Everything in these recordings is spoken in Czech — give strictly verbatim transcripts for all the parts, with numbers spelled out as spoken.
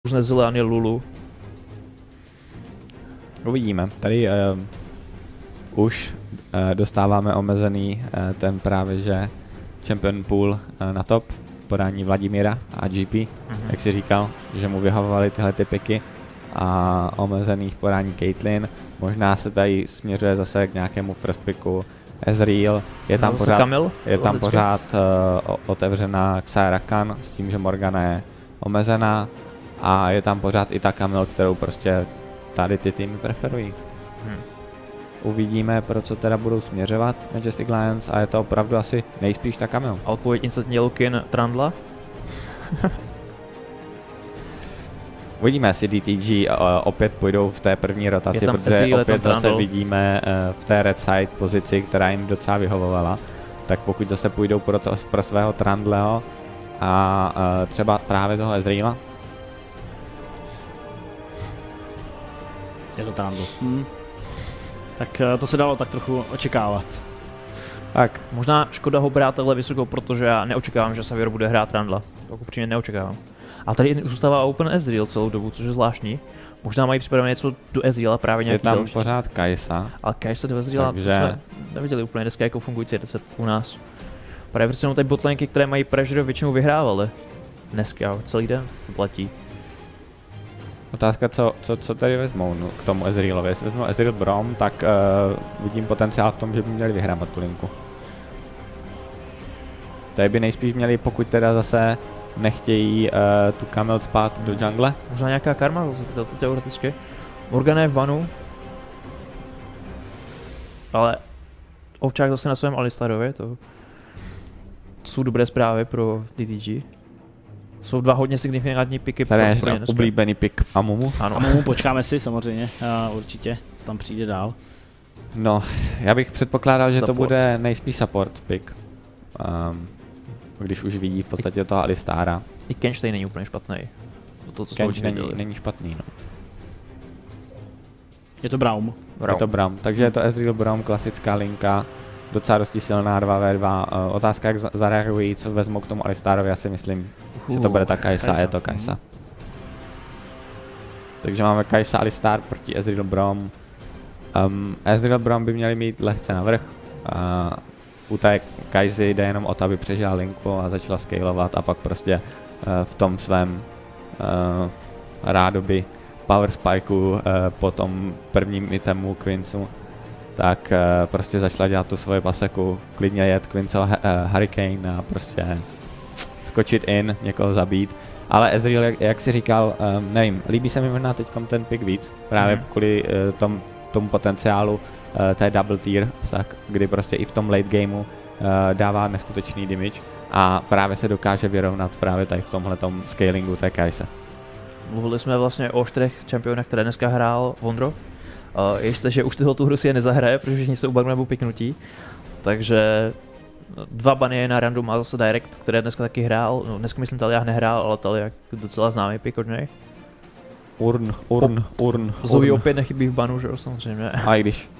různé Zileany, Lulu. Uvidíme. Tady uh, už uh, dostáváme omezený uh, ten právě, že Champion Pool uh, na top, podání Vladimíra a G P, mm-hmm. jak si říkal, že mu vyhovovaly tyhle ty piky a omezený v podání Caitlyn. Možná se tady směřuje zase k nějakému first picku Ezreal, je tam no, pořád, Kamil, je tam pořád uh, otevřená Xayah Rakan s tím, že Morgana je omezená a je tam pořád i ta Kamil, kterou prostě tady ty týmy preferují. Hmm. Uvidíme, pro co teda budou směřovat Majestic Lions a je to opravdu asi nejspíš ta Kamil. A odpověď instantně Lokin Trundla? Uvidíme, jestli D T G uh, opět půjdou v té první rotaci, protože Ezreal, opět zase Trundle. vidíme uh, v té red side pozici, která jim docela vyhovovala. Tak pokud zase půjdou pro, to, pro svého Trundleho a uh, třeba právě toho Ezreala. Je to Trundle. Hmm. Tak uh, to se dalo tak trochu očekávat. Tak, možná škoda ho brát takhle vysoko, protože já neočekávám, že Xavier bude hrát Trundla. Tak upřímně neočekávám. A tady zůstává open Ezreal celou dobu, což je zvláštní. Možná mají připravené něco do Ezreala, právě nějaký Je tam další. pořád Kai'Sa. Ale Kai'Sa do Ezreala Takže... jsme neviděli úplně dneska jako fungující deset u nás. Právě prostě jenom ty botlanky, které mají pressure, většinou vyhrávaly. Dneska, celý den to platí. Otázka, co, co, co tady vezmou no, k tomu Ezrealovi. Jestli vezmou Ezreal Braum, tak uh, vidím potenciál v tom, že by měli vyhrát tu linku. Tady by nejspíš měli, pokud teda zase nechtějí uh, tu Kamil spát do jungle. Možná nějaká karma, to teoreticky. Morgana je v banu. Ale Ovčák zase na svém Alistarovi, to jsou dobré zprávy pro D T G. Jsou dva hodně signifikantní piky. Tady je oblíbený pick Amumu. Ano. Amumu počkáme si samozřejmě, uh, určitě, co tam přijde dál. No, já bych předpokládal, že support. to bude nejspíš support pick. Um, když už vidí v podstatě toho Alistara. I Kenstein není úplně špatný. To, to, Kench není, není špatný, no. Je to Braum. Braum. Je to Braum, takže je to Ezreal Braum, klasická linka. Docela dosti silná dva ve dva. Uh, otázka, jak zareagují, co vezmou k tomu Alistarovi, já si myslím, uh, že to bude ta Kai'Sa, je to Kai'Sa. Mm. Takže máme Kai'Sa Alistar proti Ezreal Braum. Um, Ezreal Braum by měli mít lehce navrch. Uh, u té Kai'Sy jde jenom o to, aby přežila linku a začala scalovat a pak prostě uh, v tom svém uh, rádoby power spikeu uh, po tom prvním itemu Quincu, tak uh, prostě začala dělat tu svoji paseku, klidně jet Quincel uh, Hurricane a prostě skočit in, někoho zabít. Ale Ezreal, jak, jak si říkal, um, nevím, líbí se mi možná teďkom ten pick víc, právě mm. kvůli uh, tom, tomu potenciálu uh, té double tier, tak, kdy prostě i v tom late gameu uh, dává neskutečný damage a právě se dokáže vyrovnat právě tady v tomhletom scalingu té Kai'Sa. Mluvili jsme vlastně o čtyřech čempionech, které dneska hrál Vondro. Uh, je jisté, že už tyhle tu hru si je nezahraje, protože všichni jsou bugnou nebo piknutí. Takže dva bany na random a zase direct, které dneska taky hrál. No, dneska myslím Talia nehrál, ale Talia docela známý pik od něj. Urn, urn, urn, Zoe opět nechybí v banu, že jo, samozřejmě. A i když.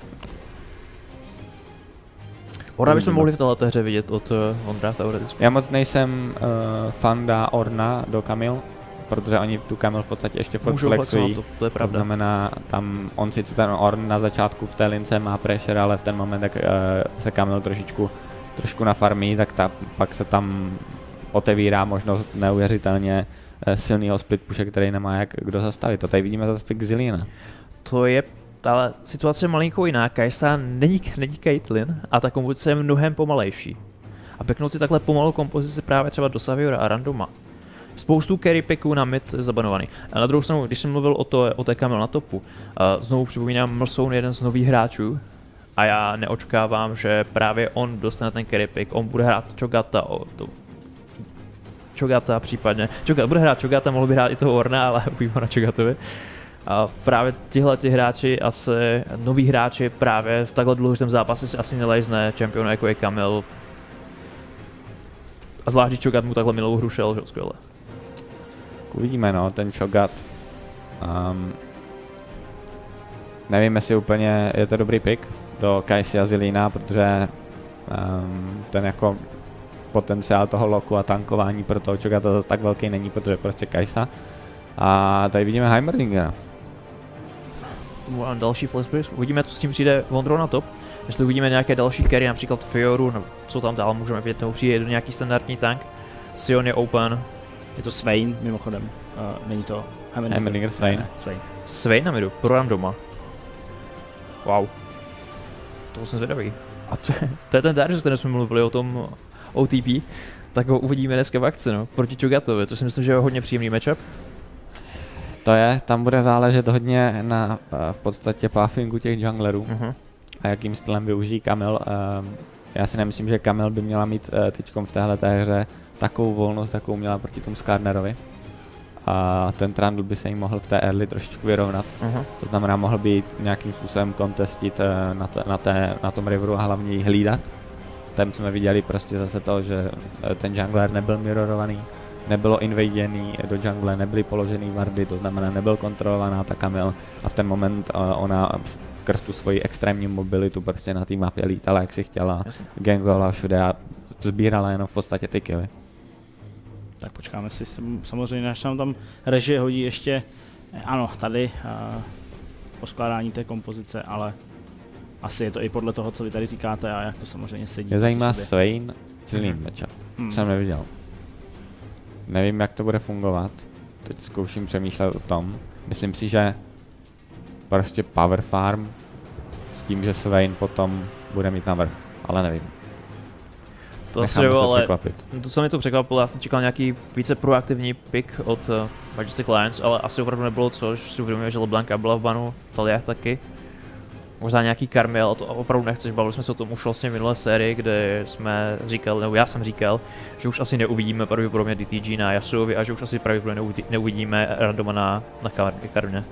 Orna bychom mohli v této hře vidět od uh, Vondra teoreticky. Já moc nejsem uh, fanda Orna do Kamil, protože oni tu Kamil v podstatě ještě furt flexují. To, to je pravda. To znamená, tam on sice ten Orn na začátku v té lince má pressure, ale v ten moment, jak uh, se Kamil trošičku, trošku nafarmí, tak ta, pak se tam otevírá možnost neuvěřitelně uh, silného split pushe, který nemá jak kdo zastavit. A tady vidíme zase pick Zileana. To je, ale situace je malinko jiná. Kai'Sa není, není Caitlyn a ta kompozice je mnohem pomalejší. A peknout si takhle pomalou kompozici právě třeba do Saviora a Randoma. Spoustu carry picků na mid je zabanovaný. A na druhou stranu, když jsem mluvil o, to, o té Kamil na topu, uh, znovu připomínám, Mlsoun je jeden z nových hráčů a já neočekávám, že právě on dostane ten carry pick, on bude hrát Chogata, o, to, Chogata případně, Chogata, bude hrát Chogata, mohl by hrát i toho Orna, ale ubývá na Chogatovi. A právě tihle ti hráči, asi noví hráči právě v takhle důležitém zápase si asi nelejzne čempionu jako je Kamil. A zvlášť, když Chogat mu takhle milou hru šel, že skvěle. Uvidíme, no, ten Chogat. Um, nevím, jestli úplně je to dobrý pick do Kai'Sy a Zileana, protože um, ten jako potenciál toho loku a tankování pro toho Chogata zase tak velký není, protože prostě Kai'Sa A tady vidíme Heimerdingera. Tomu mám další flashback. Uvidíme, co s tím přijde Vondro na top. Jestli uvidíme nějaké další carry, například Fioru, nebo co tam dál můžeme vidět, nebo přijde do nějaký standardní tank. Sion je open. Je to Swain, mimochodem. Uh, není to Heimerdinger. Heimerdinger, Swain. Ne, Swain. Swain na midu, pro randoma. Wow. To jsem zvědavý. A to, to je ten Darius, o kterém jsme mluvili, o tom O T P. Tak ho uvidíme dneska v akci, no, proti Chogatovi, což si myslím, že je hodně příjemný matchup. To je, tam bude záležet hodně na v podstatě puffingu těch junglerů uh-huh. a jakým stylem využijí Camille. Um, já si nemyslím, že Camille by měla mít uh, teďkom v téhleté hře takovou volnost, jakou měla proti tomu Skarnerovi. A ten Trundle by se jim mohl v té early trošičku vyrovnat. Uh-huh. To znamená, mohl být nějakým způsobem contestit uh, na, t- na, té, na tom riveru a hlavně ji hlídat. Tam jsme viděli prostě zase to, že ten jungler nebyl mirrorovaný, nebylo invaděný do jungle, nebyly položený wardy, to znamená nebyl kontrolovaná ta Camille a v ten moment uh, ona skrz tu svoji extrémní mobilitu prostě na té mapě lítala jak si chtěla, gangovala všude a sbírala jenom v podstatě ty killy. Tak počkáme si samozřejmě, až nám tam režie hodí ještě, ano, tady uh, poskládání té kompozice, ale asi je to i podle toho, co vy tady říkáte a jak to samozřejmě sedí. Mě zajímá Swain Zillion mm. matchup, mm. jsem neviděl. Nevím, jak to bude fungovat, teď zkouším přemýšlet o tom. Myslím si, že prostě power farm s tím, že Swain potom bude mít navrch, ale nevím. To asi jo, ale to se mi to překvapilo, já jsem čekal nějaký více proaktivní pick od uh, Majestic Lions, ale asi opravdu nebylo, což si uvědomuje, že LeBlanca byla v banu, Talia taky. Možná nějaký Carmel, a to opravdu nechceš, bavili jsme se o tom už vlastně v minulé sérii, kde jsme říkali, nebo já jsem říkal, že už asi neuvidíme pravděpodobně D T G na Yasuovi a že už asi pravděpodobně neuvidíme randoma na, na Karmě.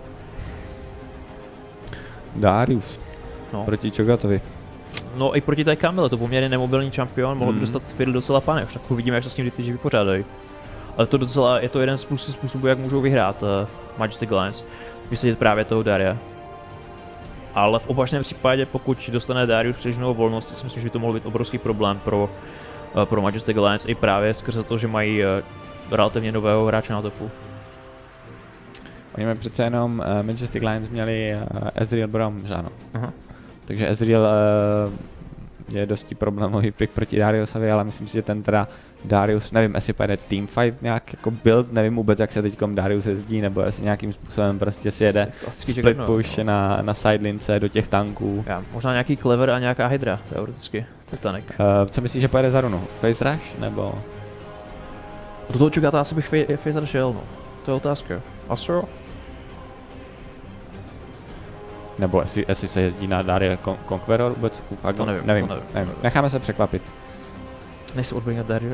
Darius no. Proti Chogatovi. No i proti té Camille, to poměrně nemobilní čampion, mohl by mm. dostat Fiddle docela pane, už tak uvidíme, jak se s tím D T G vypořádají. Ale to docela, je to jeden z způsobů, jak můžou vyhrát uh, Majestic Lions, vysadit právě toho Daria. Ale v opačném případě, pokud dostane Darius přílišnou volnost, tak si myslím, že by to mohl být obrovský problém pro, uh, pro Majestic Alliance i právě skrze to, že mají uh, relativně nového hráče na topu. Oni mají přece jenom uh, Majestic Alliance měli uh, Ezreal Braum, že ano. Aha. Takže Ezreal uh, je dosti problémový pick proti Dariusovi, ale myslím si, že ten teda Darius, nevím, jestli pojede teamfight nějak jako build, nevím vůbec, jak se teďkom Darius jezdí, nebo jestli nějakým způsobem prostě si jede split push no. na, na sidelince do těch tanků. Já, možná nějaký Clever a nějaká Hydra, teoreticky, Titanic. Uh, co myslíš, že pojede za runu? Face Rush, nebo? Do toho Chogata asi bych Face Rush jel, no. To je otázka. Astro? Nebo jestli, jestli se jezdí na Daria Con- Conqueror vůbec? Fakt, to nevím, nevím, to nevím, nevím. Necháme se překvapit. Nejsem odběhat Daria.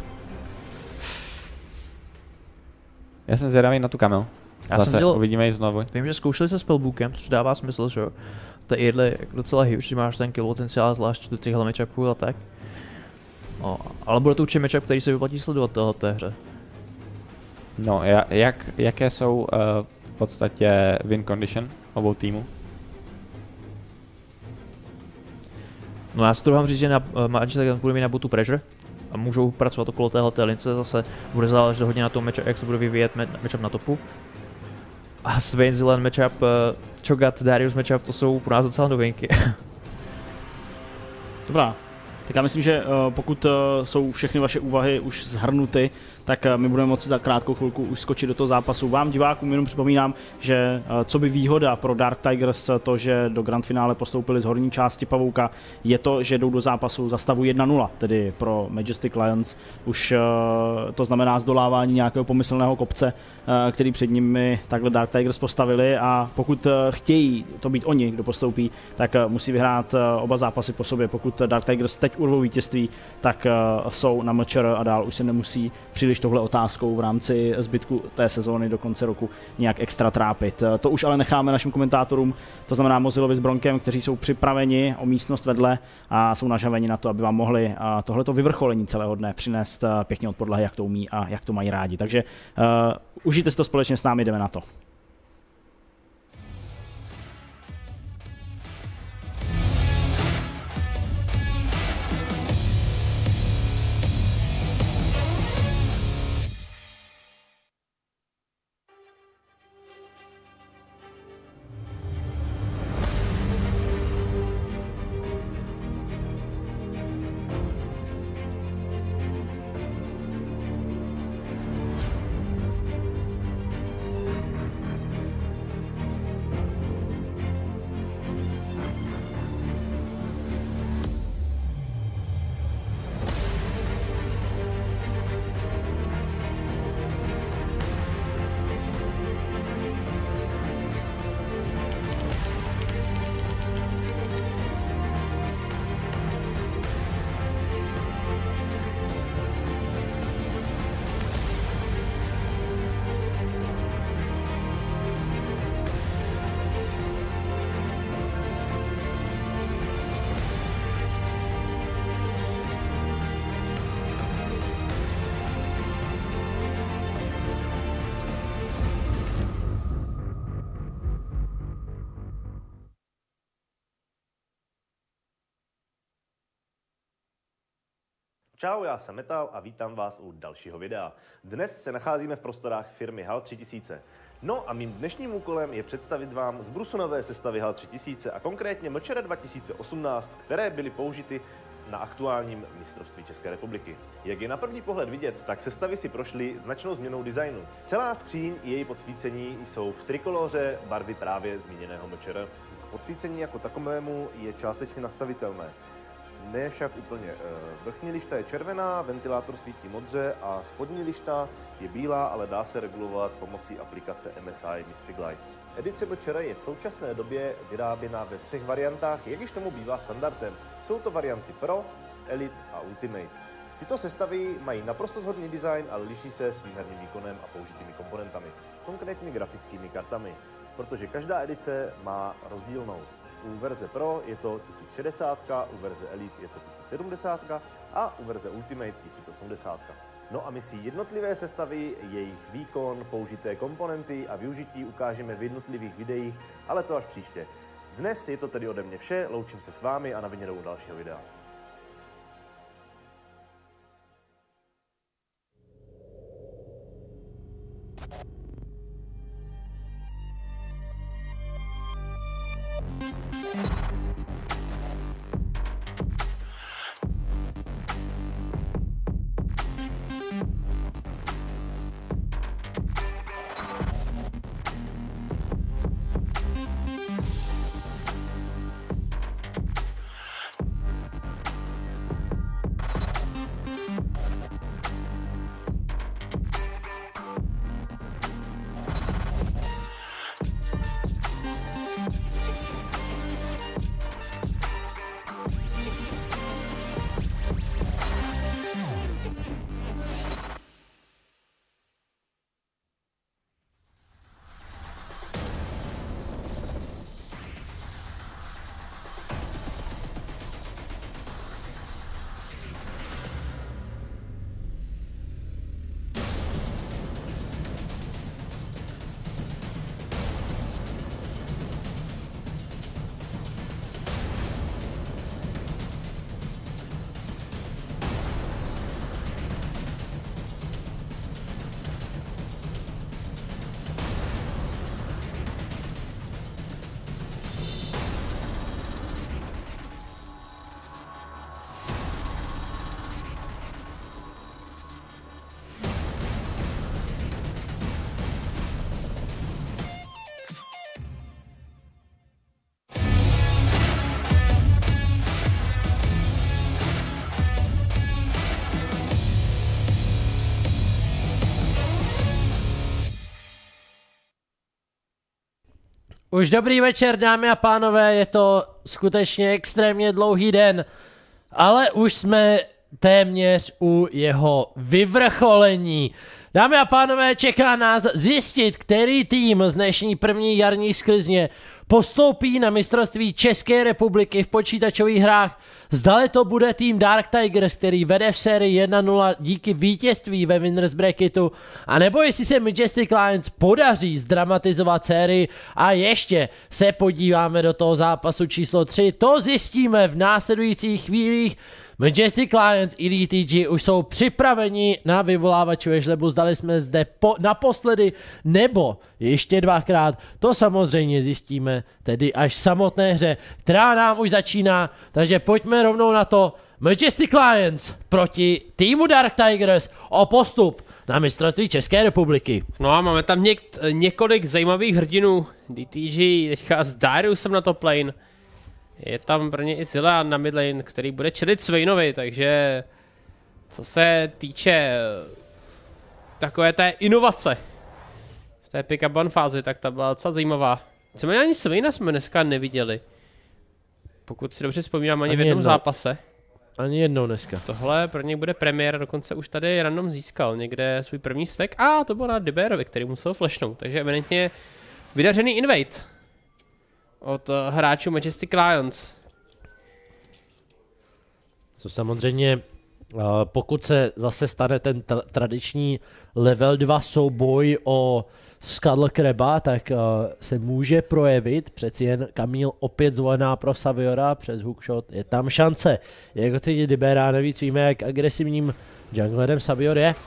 Já jsem zvědavý na tu Camille. Já Zase jsem dělal, uvidíme ji znovu. Vím, že zkoušeli se spellbookem, což dává smysl, že jo. To je jedle docela huge, že máš ten kill potenciál, zvlášť do těchhle matchupů a tak. No, ale bude to určitě matchup, který se vyplatí sledovat téhle hře. No, jak, jaké jsou uh, v podstatě win condition obou týmů? No já si to dám říct, že na Majestic bude mít na botu pressure a můžou pracovat okolo téhleté lince, zase bude záležet hodně na tom matchup, jak se bude vyvíjet matchup na topu. A Swain Zilean matchup, uh, Cho'Gath Darius matchup, to jsou pro nás docela novinky. Dobrá, tak já myslím, že uh, pokud uh, jsou všechny vaše úvahy už zhrnuty, tak uh, my budeme moci za krátkou chvilku už skočit do toho zápasu. Vám divákům jenom připomínám, že uh, co by výhoda pro Dark Tigers to, že do grand finále postoupili z horní části pavouka, je to, že jdou do zápasu za stavu jedna nula, tedy pro Majestic Lions. Už uh, to znamená zdolávání nějakého pomyslného kopce, uh, který před nimi takhle Dark Tigers postavili, a pokud uh, chtějí to být oni, kdo postoupí, tak uh, musí vyhrát uh, oba zápasy po sobě. Pokud Dark Tigers teď urvou vítězství, tak uh, jsou na M Č R a dál už se nemusí příliš tohle otázkou v rámci zbytku té sezóny do konce roku nějak extra trápit. To už ale necháme našim komentátorům, to znamená Mozilovi s Bronkem, kteří jsou připraveni o místnost vedle a jsou nažaveni na to, aby vám mohli tohleto vyvrcholení celého dne přinést pěkně od podlahy, jak to umí a jak to mají rádi. Takže uh, užijte si to společně s námi, jdeme na to. Čau, já jsem Metal a vítám vás u dalšího videa. Dnes se nacházíme v prostorách firmy HAL tři tisíce. No a mým dnešním úkolem je představit vám zbrusu nové sestavy HAL tři tisíce a konkrétně M Č R dva tisíce osmnáct, které byly použity na aktuálním mistrovství České republiky. Jak je na první pohled vidět, tak sestavy si prošly značnou změnou designu. Celá skříň i její podsvícení jsou v trikoloře barvy právě zmíněného M Č R. Podsvícení jako takovému je částečně nastavitelné. Ne však úplně. Vrchní lišta je červená, ventilátor svítí modře a spodní lišta je bílá, ale dá se regulovat pomocí aplikace M S I Mystic Light. Edice M Č R je v současné době vyráběna ve třech variantách, jak již tomu bývá standardem. Jsou to varianty Pro, Elite a Ultimate. Tyto sestavy mají naprosto shodný design, ale liší se svým herním výkonem a použitými komponentami, konkrétně grafickými kartami, protože každá edice má rozdílnou. U verze Pro je to tisíc šedesát, u verze Elite je to tisíc sedmdesát a u verze Ultimate tisíc osmdesát. No a my si jednotlivé sestavy, jejich výkon, použité komponenty a využití ukážeme v jednotlivých videích, ale to až příště. Dnes je to tedy ode mě vše, loučím se s vámi a na viděnou u dalšího videa. Už dobrý večer, dámy a pánové, je to skutečně extrémně dlouhý den, ale už jsme téměř u jeho vyvrcholení. Dámy a pánové, čeká nás zjistit, který tým z dnešní první jarní sklizně postoupí na mistrovství České republiky v počítačových hrách. Zdali to bude tým Dark Tigers, který vede v sérii jedna nula díky vítězství ve Winners Bracketu, anebo jestli se Majestic Lions podaří zdramatizovat sérii a ještě se podíváme do toho zápasu číslo tři. To zjistíme v následujících chvílích. Majestic Lions i D T G už jsou připraveni na vyvolávačové žlebu, zdali jsme zde po, naposledy nebo ještě dvakrát, to samozřejmě zjistíme tedy až v samotné hře, která nám už začíná, takže pojďme rovnou na to. Majestic Lions proti týmu Dark Tigers o postup na mistrovství České republiky. No a máme tam něk několik zajímavých hrdinů, D T G teďka s Dariusem na top lane. Je tam pro ně i Zilla na midlane, který bude čelit Swainovi, takže co se týče takové té inovace v té pick-up one fázi, tak ta byla docela zajímavá. Co ani Swaina jsme dneska neviděli. Pokud si dobře vzpomínám, ani, ani v jednom jedno. zápase. Ani jednou dneska. Tohle pro něj bude premiér, dokonce už tady random získal někde svůj první stack. A to bylo na Dibérovi, který musel flashnout, takže evidentně vydařený invade od hráčů Majestic Lions. Co samozřejmě, pokud se zase stane ten tra tradiční level dva souboj o Scuttle Craba, tak uh, se může projevit. Přeci jen Camille opět zvolená pro Saviora přes hookshot. Je tam šance. Jako ty Dibera, navíc víme, jak agresivním junglerem Savior je.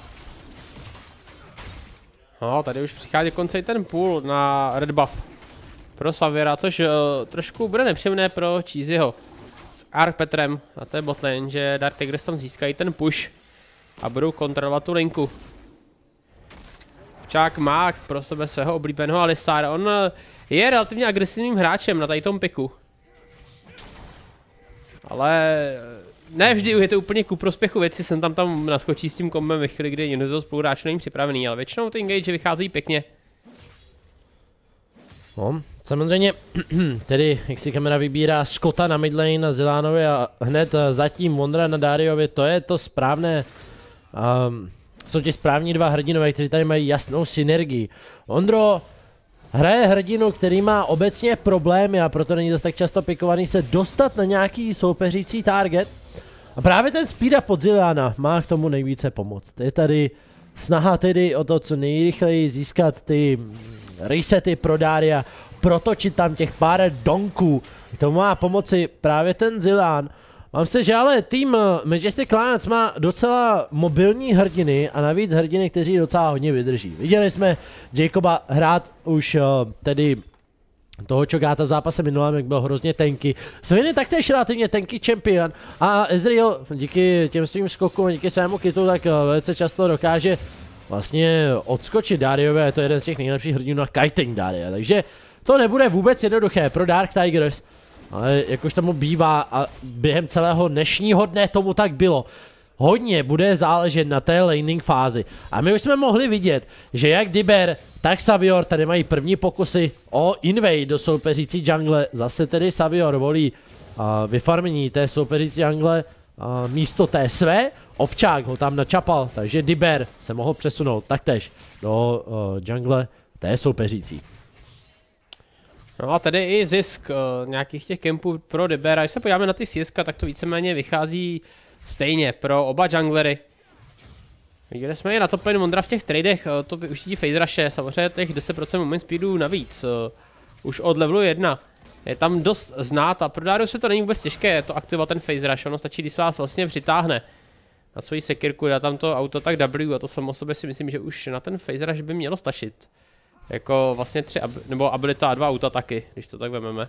No, tady už přichází konce i ten půl na red buff pro Saviora, což uh, trošku bude nepříjemné pro Cheesyho s Arcpetrem na té botlane, že Dark Tigers tam získají ten push a budou kontrolovat tu linku. Včák má pro sebe svého oblíbeného Alistára, on uh, je relativně agresivním hráčem na tady tom piku. Ale ne vždy je to úplně ku prospěchu věci, jsem tam tam naskočí s tím kombem ve chvíli, kdy někdo z spoluhráčů není připravený, ale většinou ty engage vycházejí pěkně. No, samozřejmě, tedy jak si kamera vybírá Scotta na midlane na Zilánovi a hned zatím Wondra na Dariovi, to je to správné. Um, jsou ti správní dva hrdinové, kteří tady mají jasnou synergii. Ondro hraje hrdinu, který má obecně problémy a proto není zase tak často pikovaný se dostat na nějaký soupeřící target. A právě ten speed up od Zileana má k tomu nejvíce pomoct. Je tady snaha tedy o to, co nejrychleji získat ty resety pro Daria, protočit tam těch pár donků. K tomu má pomoci právě ten Zilean. Mám se, že ale tým Majestic Clients má docela mobilní hrdiny a navíc hrdiny, kteří docela hodně vydrží. Viděli jsme Jacoba hrát už uh, tedy toho Cho'Gatha v zápase minulém, jak byl hrozně tanky. Swain je taktéž relativně tanky champion a Ezreal díky těm svým skokům a díky svému kitu tak uh, velice často dokáže vlastně odskočit Dariovi, je to jeden z těch nejlepších hrdinů na kiting Daria, takže to nebude vůbec jednoduché pro Dark Tigers. Ale jakož tomu bývá a během celého dnešního dne tomu tak bylo. Hodně bude záležet na té laning fázi. A my už jsme mohli vidět, že jak Diber, tak Savior tady mají první pokusy o invade do soupeřící jungle. Zase tedy Savior volí uh, vyfarmení té soupeřící jungle uh, místo té své. Ovčák ho tam načapal, takže Diber se mohl přesunout taktéž do uh, jungle té soupeřící. No a tady i zisk uh, nějakých těch kempů pro Dibera. Když se podíváme na ty C S ka, tak to víceméně vychází stejně pro oba junglery. Viděli jsme je na top lane Wondra v těch tradech, uh, to využití phase rushe, samozřejmě těch deset procent moment speedu navíc. Uh, už od levelu jedna. Je tam dost znát a pro Darius to není vůbec těžké to aktivovat ten phase rush, ono stačí, když se vás vlastně přitáhne na svoji sekirku, dá tam to auto tak W a to samo o sobě si myslím, že už na ten phase rush by mělo stačit. Jako vlastně tři, nebo abilita a dva auta taky, když to tak vezmeme.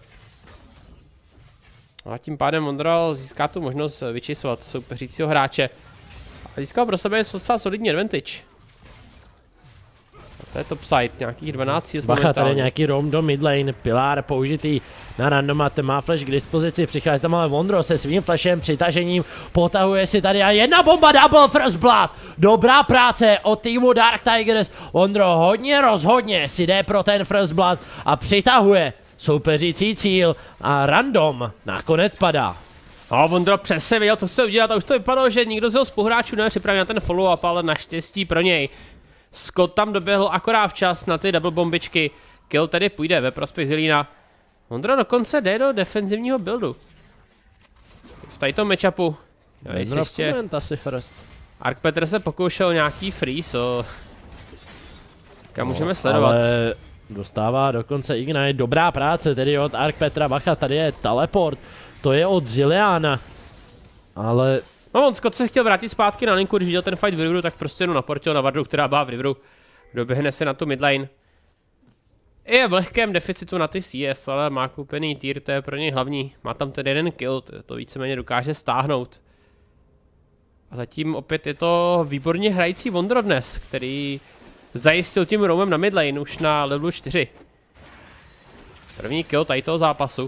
A tím pádem Wondra získá tu možnost vyčísovat soupeřícího hráče. A získal pro sebe docela solidní advantage. A to je topside, nějakých dvanáct jest Bacha, tady nějaký roam do midlane, Pilar použitý na randoma, ten má flash k dispozici, přichází tam ale Wondro se svým flashem, přitažením, potahuje si tady a jedna bomba, double first blood, dobrá práce od týmu Dark Tigers, Wondro hodně rozhodně si jde pro ten first blood a přitahuje soupeřící cíl a random nakonec padá. A Wondro přesně věděl, co chce udělat a už to vypadalo, že nikdo z jeho spoluhráčů nebyl připraven na ten follow-up, ale naštěstí pro něj Scott tam doběhl akorát včas na ty double bombičky. Kill tedy půjde ve prospěch Zilína. Wondro dokonce jde do defenzivního buildu. V tadyto matchupu. Ještě asi first. Arcpeter se pokoušel nějaký freeze, o... kam no, můžeme sledovat. Ale dostává dokonce Ignite, dobrá práce tedy od Arcpetra. Bacha, tady je teleport, to je od Zileana. Ale no on Scott se chtěl vrátit zpátky na linku, když viděl ten fight v Riveru, tak prostě jenom naportil na Vardu, která byla v Riveru. Doběhne se na tu midlane. Je v lehkém deficitu na ty C S, ale má koupený tier, to je pro něj hlavní. Má tam tedy jeden kill, to, to víceméně dokáže stáhnout. A zatím opět je to výborně hrající Wondro dnes, který zajistil tím roamem na midlane už na levelu čtyři. První kill tady toho zápasu.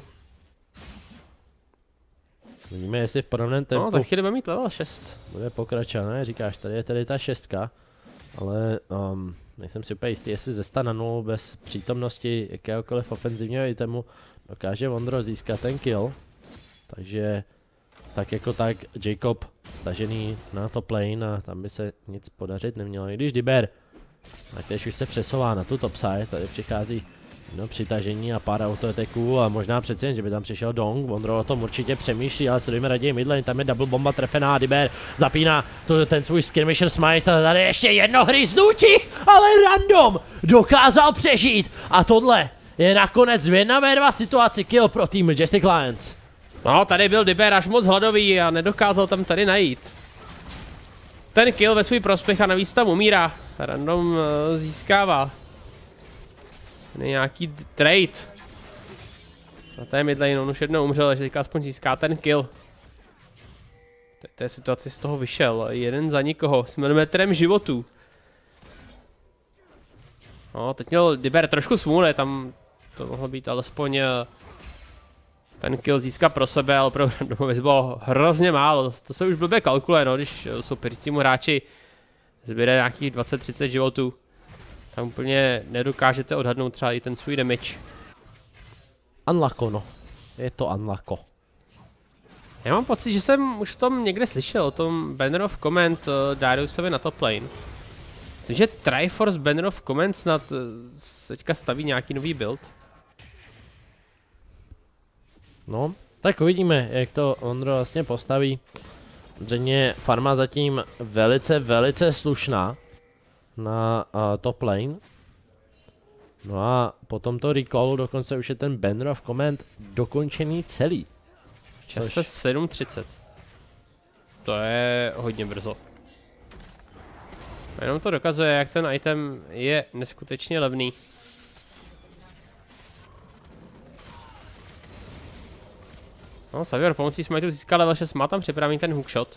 Vidíme, jestli v podobném tempu. No, za chvíli bude mít level šest. Bude pokračovat, ne? Říkáš, tady je tady ta šestka. Ale um, nejsem si úplně jistý, jestli ze sta na nulu bez přítomnosti jakéhokoliv ofenzivního itemu dokáže Wondro získat ten kill. Takže tak jako tak Jacob stažený na top lane a tam by se nic podařit nemělo. I když Diber, tak teď už se přesouvá na tu topside, tady přichází No, přitažení a pár autoattacků a možná přeci jen, že by tam přišel Dong. Vondro o tom určitě přemýšlí, ale sledujeme raději midlane, tam je double bomba trefená, Diber zapíná to, ten svůj skirmisher smite, tady ještě jedno hryznutí, ale random dokázal přežít a tohle je nakonec jedna ve dva situaci kill pro tým Majestic Lions. No, tady byl Diber až moc hladový a nedokázal tam tady najít ten kill ve svůj prospěch a navíc tam umírá. Random uh, získává nějaký trade. Na té midlane on už jednou umřel, takže teďka aspoň získá ten kill. V té situaci z toho vyšel, jeden za nikoho, s milimetrem životů. No, teď měl Diber trošku smůle, tam to mohlo být alespoň ten kill získat pro sebe, ale pro randomovi bylo hrozně málo. To se už blbě kalkuluje, no, když soupeřícímu hráči zbyde nějakých dvacet třicet životů. Tam úplně nedokážete odhadnout třeba i ten svůj damage. Unlucko, no. Je to unlucko. Já mám pocit, že jsem už o tom někde slyšel, o tom Banner of Command uh, Dariusovi na top lane. Myslím, že Triforce Banner of Command snad uh, teďka staví nějaký nový build. No, tak uvidíme, jak to Ondro vlastně postaví. Zřejmě farma zatím velice, velice slušná na uh, top lane. No a po tomto recallu dokonce už je ten Banner of Command dokončený celý. Čas se sedm třicet. To je hodně brzo. Jenom to dokazuje, jak ten item je neskutečně levný. No, Savior pomocí smitu získal level šest, má tam připravený ten hookshot.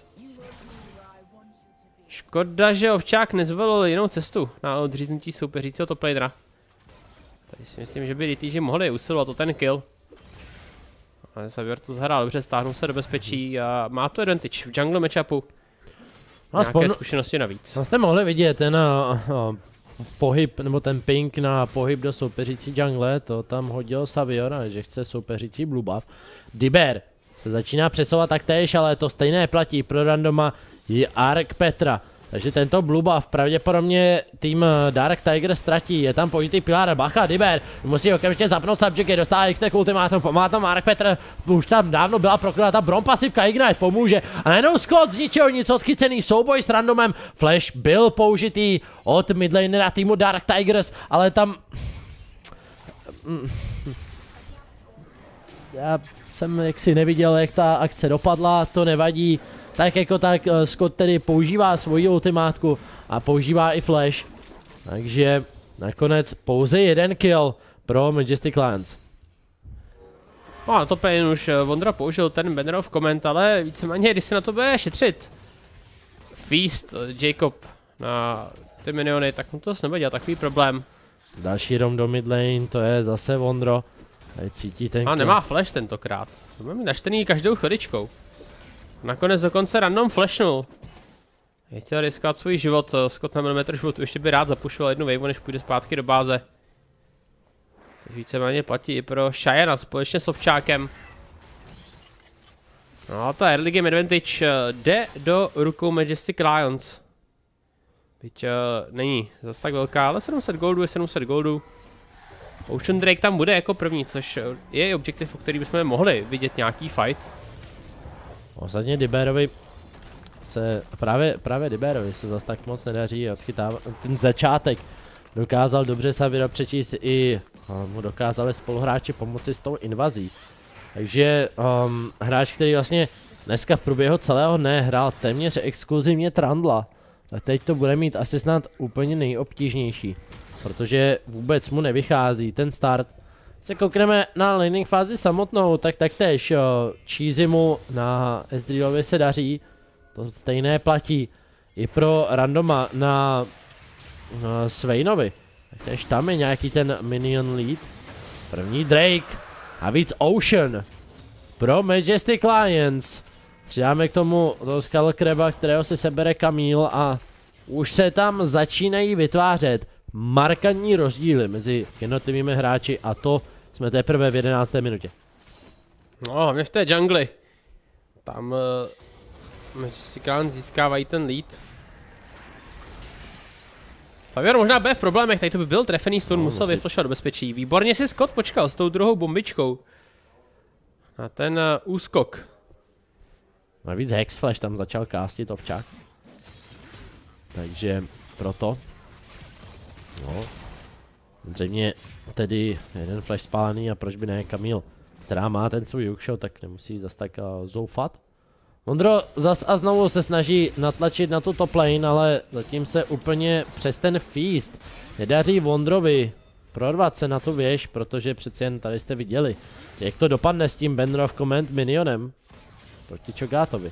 Škoda, že ovčák nezvolil jinou cestu na odříznutí soupeřícího top lanera. Tady si myslím, že by D T G mohli usilovat o ten kill. Ale Savior to zahrál dobře, stáhnul se do bezpečí a má to advantage v jungle matchupu. Aspoň, nějaké zkušenosti navíc. No jste mohli vidět ten uh, uh, pohyb, nebo ten ping na pohyb do soupeřící jungle, to tam hodil Savior, že chce soupeřící blue buff. Diber se začíná přesouvat taktéž, ale to stejné platí pro randoma i Ark Petra. Takže tento blue buff pravděpodobně tým Dark Tiger ztratí, je tam pojitý Pilar, bacha, Diber, musí okamžitě zapnout subject, dostává X-Tech ultimátum, pomáhá tam Ark Petr, už tam dávno byla prokryta Brom pasivka, Ignite pomůže a najednou Scott z ničeho nic odchycený souboj s randomem, Flash byl použitý od midlanera týmu Dark Tigers, ale tam... Já jsem jaksi neviděl, jak ta akce dopadla, to nevadí. Tak jako tak Scott tedy používá svoji ultimátku a používá i flash. Takže nakonec pouze jeden kill pro Majestic Lions. No a na top lane už Vondra použil ten Banner of Command, ale víceméně když se na to bude šetřit Feast Jacob na ty miniony, tak mu to nebude dělat takový problém. Další rom do mid lane, to je zase Vondro. Tady cítí ten A nemá flash tentokrát, to bude mít naštený každou chviličkou. Nakonec dokonce random flashnul. Je chtěl riskovat svůj život, Scott na milimetr životu, ještě by rád zapušoval jednu wave, než půjde zpátky do báze. Což víceméně platí i pro Cheyenne společně s ovčákem. No a ta early game advantage jde do rukou Majestic Lions. Byť uh, není zase tak velká, ale sedm set goldů je sedm set goldů. Ocean Drake tam bude jako první, což je objektiv, o který bychom mohli vidět nějaký fight. Ostatně Diberovi se, právě, právě Diberovi se zase tak moc nedaří odchytává, ten začátek dokázal dobře Savira přečíst i mu dokázali spoluhráči pomoci s tou invazí. Takže um, hráč, který vlastně dneska v průběhu celého dne hrál téměř exkluzivně Trundla, tak teď to bude mít asi snad úplně nejobtížnější, protože vůbec mu nevychází ten start. Se koukneme na laning fázi samotnou, tak taktéž Cheezymu na Ezrealovi se daří, to stejné platí i pro randoma na, na Swainovi. Taktéž tam je nějaký ten minion lead. První Drake a víc Ocean pro Majestic Lions. Přidáme k tomu toho Skullcraba, kterého si sebere Camille a už se tam začínají vytvářet markantní rozdíly mezi jednotlivými hráči a to jsme teprve v jedenácté minutě. No, hlavně v té jungli. Tam uh, Majestic Lions získávají ten lead. Xavier možná bude v problémech, tady to by byl trefený stun, no, musel musí... vyflashovat do bezpečí. Výborně si Scott počkal s tou druhou bombičkou. Na ten uh, úskok. Navíc Hexflash tam začal kástit ovčák. Takže proto. No. Zřejmě tedy jeden flash spálený a proč by ne Kamil, která má ten svůj hookshot, tak nemusí zas tak uh, zoufat. Vondro zas a znovu se snaží natlačit na tu top lane, ale zatím se úplně přes ten feast nedaří Vondrovi prorvat se na tu věž, protože přeci jen tady jste viděli, jak to dopadne s tím Banner of Command minionem proti Cho'Gathovi.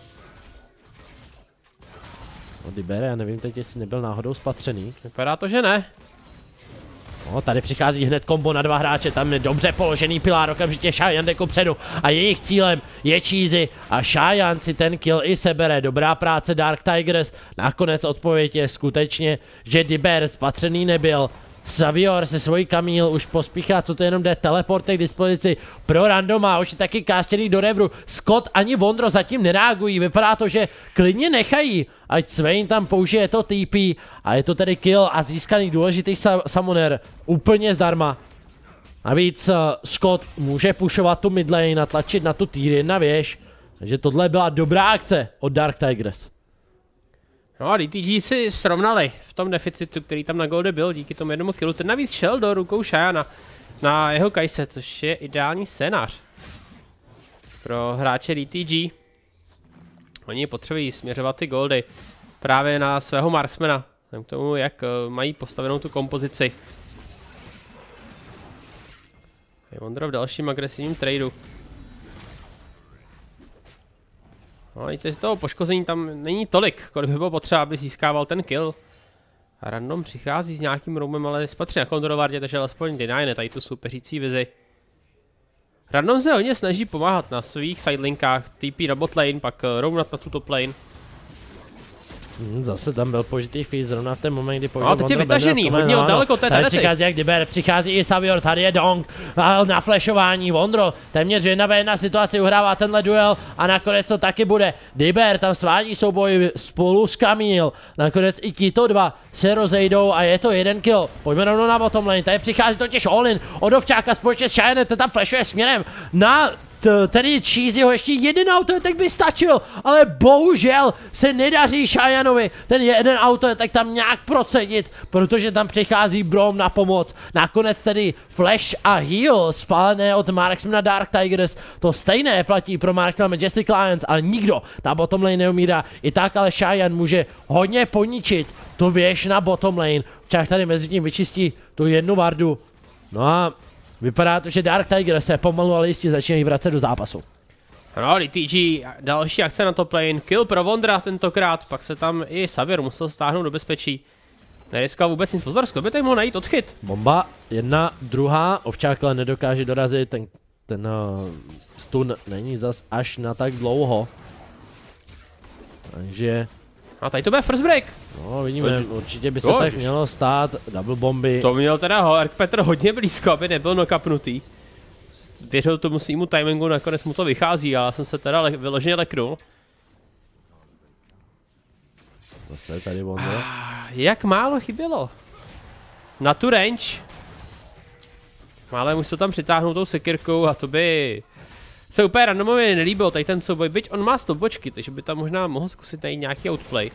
No Dibere, já nevím teď, jestli nebyl náhodou spatřený. Vypadá to, že ne. No, tady přichází hned kombo na dva hráče, tam je dobře položený Pilar, okamžitě Xiaoyan jde kupředu a jejich cílem je Cheesy a Xiaoyan si ten kill i sebere. Dobrá práce Dark Tigers, nakonec odpověď je skutečně, že Diber spatřený nebyl. Xavier se svojí Kamil už pospíchá, co to jenom jde, teleporty k dispozici pro Randoma, už je taky káštěný do revru. Scott ani Vondro zatím nereagují, vypadá to, že klidně nechají, ať Swain tam použije to T P a je to tedy kill a získaný důležitý sa summoner úplně zdarma. Navíc uh, Scott může pushovat tu midlane, natlačit na tu tier jedna věž, takže tohle byla dobrá akce od Dark Tigers. No a D T G si srovnali v tom deficitu, který tam na Golde byl díky tomu jednomu killu. Ten navíc šel do rukou Xiaoyana na jeho Kajse, což je ideální scénář pro hráče D T G. Oni potřebují směřovat ty Goldy právě na svého Marksmana, k tomu, jak mají postavenou tu kompozici. Je Vondra v dalším agresivním tradu. No, víte, že toho poškození tam není tolik, kolik by bylo potřeba, aby získával ten kill. A Random přichází s nějakým roumem, ale spatří na kontrolovardě, takže alespoň denyne tady tu soupeřící vizi. Random se hodně snaží pomáhat na svých sidelinkách, T P na bot lane, pak roamat na tu top lane. Hmm, zase tam byl použitý feed zrovna v ten moment, kdy použil no, teď je vytažený, hodně no, daleko té tady přichází jak Diber, přichází i Xavier, tady je Dong na flashování, Vondro téměř v jedna ve jedna situaci uhrává tenhle duel a nakonec to taky bude. Diber tam svádí souboj spolu s Kamil, nakonec i tito dva se rozejdou a je to jeden kill. Pojďme rovnou na bottom lane, tady přichází totiž Olin od Ovčáka společně s Xiaoyanem, ten tam flashuje směrem na tady Cheesyho ještě jeden auto, tak by stačil, ale bohužel se nedaří Xiaoyanovi ten jeden auto, tak tam nějak procedit, protože tam přichází Braum na pomoc. Nakonec tedy flash a heal spálené od Marksmana Dark Tigers, to stejné platí pro Marksmana Majestic Lions, ale nikdo na bottom lane neumírá. I tak ale Xiaoyan může hodně poničit tu věž na bottom lane, čak tady mezi tím vyčistí tu jednu vardu. No a vypadá to, že Dark Tiger se pomalu, ale jistě začínají vracet do zápasu. No, D T G, další akce na top lane, kill pro Vondra tentokrát, pak se tam i Xavier musel stáhnout do bezpečí. Neriskoval vůbec nic, pozor, Scott by tady mohl najít odchyt. Bomba, jedna, druhá, Ovčák ale nedokáže dorazit, ten, ten uh, stun není zas až na tak dlouho. Takže... A tady to bude first break. No, vidíme, určitě by se Božiš. tak mělo stát, double bomby. To měl teda Dark Petr hodně blízko, aby nebyl knockupnutý. Věřil tomu svýmu timingu, nakonec mu to vychází, ale já jsem se teda le vyloženě leknul. Zase tady Vondra. Ah, jak málo chybělo. Na tu range. Málem už to tam přitáhnout tou sekirkou a to by se úplně randomově nelíbilo tady ten souboj, byť on má stopočky, takže by tam možná mohl zkusit najít nějaký outplay.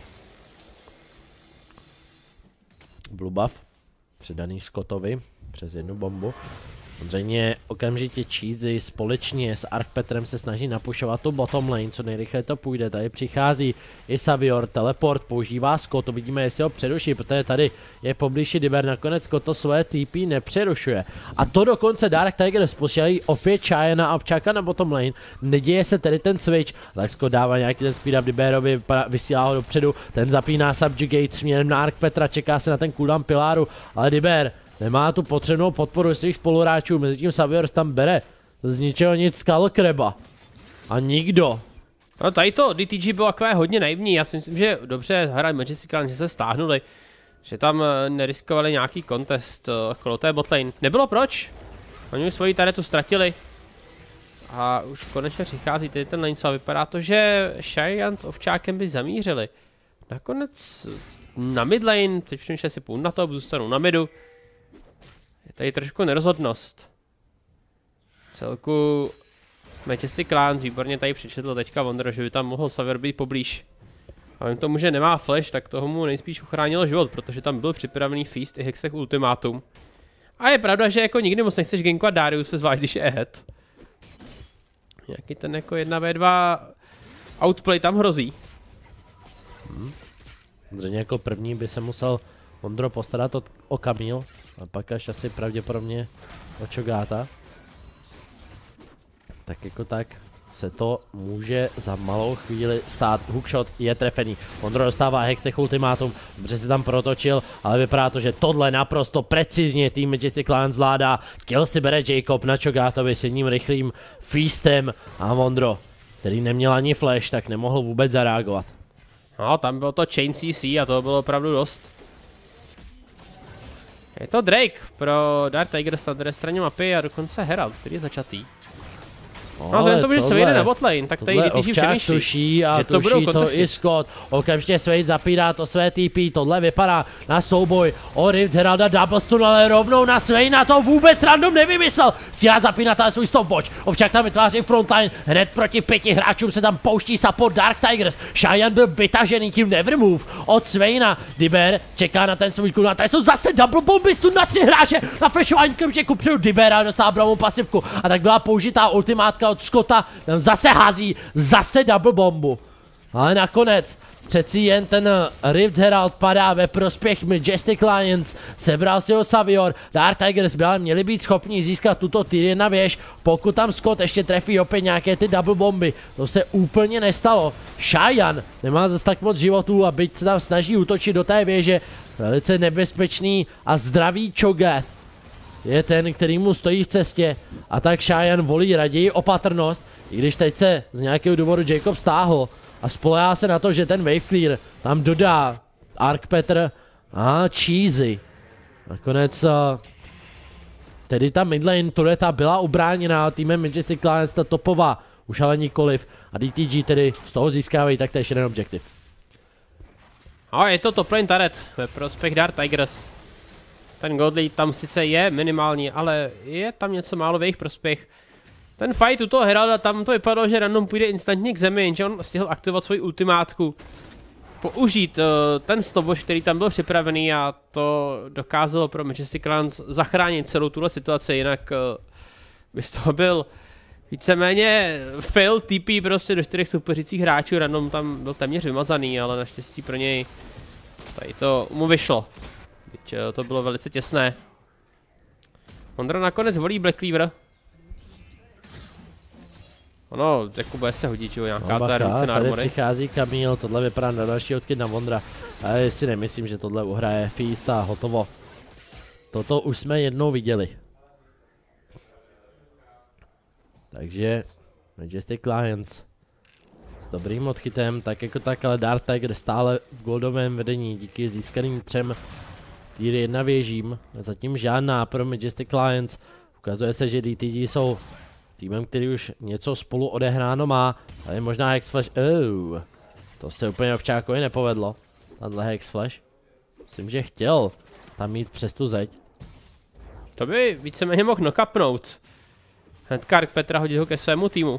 Blue buff, předaný Scottovi přes jednu bombu. Samozřejmě okamžitě Cheesy společně s Arcpetrem se snaží napušovat tu bottom lane, co nejrychleji to půjde. Tady přichází i Xavier, teleport, používá Scott, uvidíme, jestli ho přeruší, protože tady je poblíž Diber, nakonec Scott to svoje T P nepřerušuje. A to dokonce Dark Tigers posílají opět Xiaoyana a Ovčáka na bottom lane, neděje se tedy ten switch, tak Scott dává nějaký ten speed up Diberovi, vysílá ho dopředu, ten zapíná Subjugate směrem na Arcpetra, čeká se na ten cooldown Pilaru, ale Diber nemá tu potřebnou podporu svých spoluhráčů, mezi tím Xavier tam bere z ničeho nic Skullcraba. A nikdo. No tady to D T G bylo takové hodně naivní, já si myslím, že dobře hrají Majestic, že se stáhnuli. Že tam neriskovali nějaký contest okolo té botlane. Nebylo proč. Oni už svoji taretu ztratili. A už konečně přichází tady ten lane, a vypadá to, že Xiaoyan s Ovčákem by zamířili. Nakonec na midlane, teď přemýšlím, si půjdu na to, zůstanu na midu. Je tady trošku nerozhodnost. Celku Majestic Clans výborně tady přečetl teďka Vondro, že by tam mohl Xavier být poblíž. Ale k tomu, že nemá flash, tak toho mu nejspíš uchránilo život, protože tam byl připravený Feast i Hextech ultimátum. A je pravda, že jako nikdy moc nechceš gankovat Dariuse, zvlášť když je ahead. Nějaký ten jako jedna ve dva outplay tam hrozí. Hmm. Zřejmě jako první by se musel Vondro postarat o, o Camille, a pak až asi pravděpodobně o Cho'Gatha. Tak jako tak se to může za malou chvíli stát. Hookshot je trefený. Vondro dostává Hextech ultimátum, dobře se tam protočil, ale vypadá to, že tohle naprosto precizně tým Majestic Clans zvládá. Kill si bere Jacob na Cho'Gathovi s jedním rychlým feastem a Vondro, který neměl ani flash, tak nemohl vůbec zareagovat. No, tam bylo to Chain C C a to bylo opravdu dost. Je to Drake pro Dark Tigers na druhé straně mapy a dokonce Herald, který je začatý. No, vzhledem tomu, že se vyjde na botlane, tak tady D T G přemýšlí, tuší a že to tuší budou to i Scott. Okamžitě Swade zapírá to své T P, tohle vypadá na souboj o Rift Heralda Doublestone, ale rovnou na Swade, na to vůbec random nevymyslel. Stíhá zapínat ale svůj stopwatch, Ovčák tam vytváří frontline, hned proti pěti hráčům se tam pouští support Dark Tigers. Cheyenne byl vytažený tím Nevermove od Swaina. Diber čeká na ten svůj cooldown, tady jsou zase double bombistu na tři hráče, na flashování okamžitě kupředu Dibera dostává bravou pasivku a tak byla použitá ultimátka od Scotta, tam zase hází, zase double bombu. Ale nakonec přeci jen ten Rift Herald padá ve prospěch Majestic Lions, sebral si ho Xavier, Dark Tigers by ale měli být schopni získat tuto tier jedna věž, pokud tam Scott ještě trefí opět nějaké ty double bomby. To se úplně nestalo. Cheyenne nemá zase tak moc životů a byť se tam snaží útočit do té věže, velice nebezpečný a zdravý Cho'Gath je ten, který mu stojí v cestě, a tak Cheyenne volí raději opatrnost, i když teď se z nějakého důvodu Jacob stáhl a spolehá se na to, že ten wave clear tam dodá Arcpeter a Cheesy. Nakonec tedy ta midlane tureta byla ubráněna týmem Majestic Clans, ta topová už ale nikoliv, a D T G tedy z toho získávají taktéž jeden objektiv. A je to top lane turret ve prospěch Dark Tigers. Ten Godly tam sice je minimální, ale je tam něco málo v jejich prospěch. Ten fight u toho Heralda, tam to vypadalo, že random půjde instantně k zemi, jenže on stihl aktivovat svoji ultimátku. Použít uh, ten stopwatch, který tam byl připravený, a to dokázalo pro Majestic Clans zachránit celou tuhle situaci, jinak uh, by z toho byl víceméně fail T P prostě do čtyřech soupeřících hráčů, random tam byl téměř vymazaný, ale naštěstí pro něj tady to mu vyšlo. Byť to bylo velice těsné. Ondra nakonec volí Black Cleaver. Ono, jako bude se hodit, jo, nějaká no, ta redukce na armory. Tady přichází Camille, tohle vypadá na další odkyt na Vondra. Ale já si nemyslím, že tohle uhraje Feast a hotovo. Toto už jsme jednou viděli. Takže Majestic Lions s dobrým odchytem, tak jako tak, ale Dark Tiger stále v goldovém vedení díky získaným třem tier jedna věžím. Zatím žádná pro Majestic Lions. Ukazuje se, že D T G jsou týmem, který už něco spolu odehráno má, ale možná Hexflash. Oh, to se úplně Ovčákovi nepovedlo. Tenhle Hexflash. Myslím, že chtěl tam mít přes tu zeď. To by víceméně mohl knockupnout. Hnedka Arcpetra hodit ho ke svému týmu.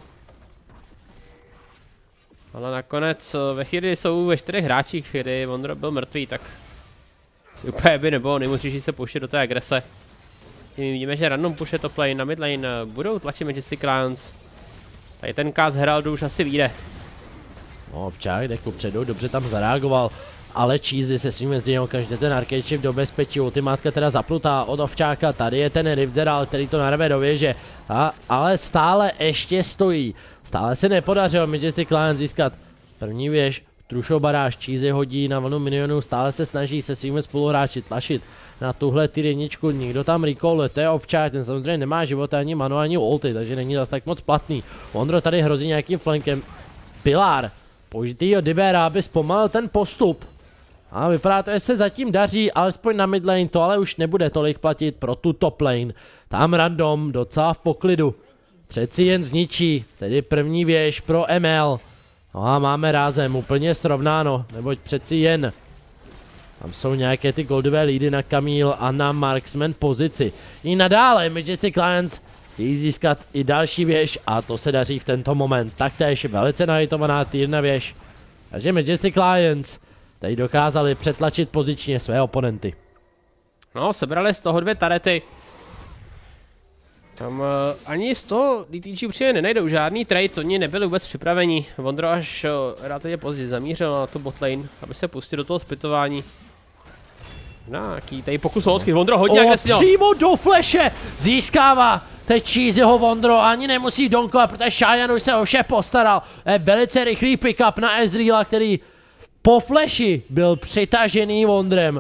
Ale nakonec ve chvíli jsou ve čtyřech hráčích, kdy Vondro byl mrtvý, tak si úplně by nebylo nejmocnější se pouštět do té agrese. My vidíme, že random puše top lane na mid lane budou tlačit Majestic Clans. Tady ten cast Heraldu už asi vyjde. No, Ovčák jde kupředu, dobře tam zareagoval, ale Cheesy se svým jezděním okamžitě ten arcade shift do bezpečí, ultimátka teda zaplutá od Ovčáka, tady je ten Rift Herald, který to narve do věže, a, ale stále ještě stojí, stále se nepodařilo Majestic Clans získat první věž, Trušou baráž, Cheesy hodí na vlnu minionů, stále se snaží se svými spoluhráči tlačit na tuhle tier jedničku, nikdo tam recalluje, to je Ovčák, ten samozřejmě nemá život ani manu, ani ulti, takže není zase tak moc platný. Vondro tady hrozí nějakým flankem, Pilar, použitýho Dibera, aby zpomalil ten postup. A vypadá to, že se zatím daří, alespoň na mid lane, to ale už nebude tolik platit pro tu top lane. Tam random, docela v poklidu. Přeci jen zničí, tedy první věž pro M L. No a máme rázem úplně srovnáno, neboť přeci jen Tam jsou nějaké ty goldové lídy na Camille a na marksman pozici. I nadále Majestic Lions chtějí získat i další věž a to se daří v tento moment. Taktéž velice nahitovaná tier jedna věž. Takže Majestic Lions tady dokázali přetlačit pozičně své oponenty. No, sebrali z toho dvě tarety. Tam uh, ani z toho D T G určitě nenajdou žádný trade, oni nebyli vůbec připraveni. Vondro až uh, relativně pozdě zamířil na tu botlane, aby se pustil do toho spitování. Nějaký tady pokus o odchyt, Vondro hodně agresivně. Přímo do fleše získává teď Cheezyho Vondro, ani nemusí donkovat, protože Cheyenne už se o vše postaral. Je velice rychlý pick-up na Ezreala, který po fleši byl přitažený Vondrem.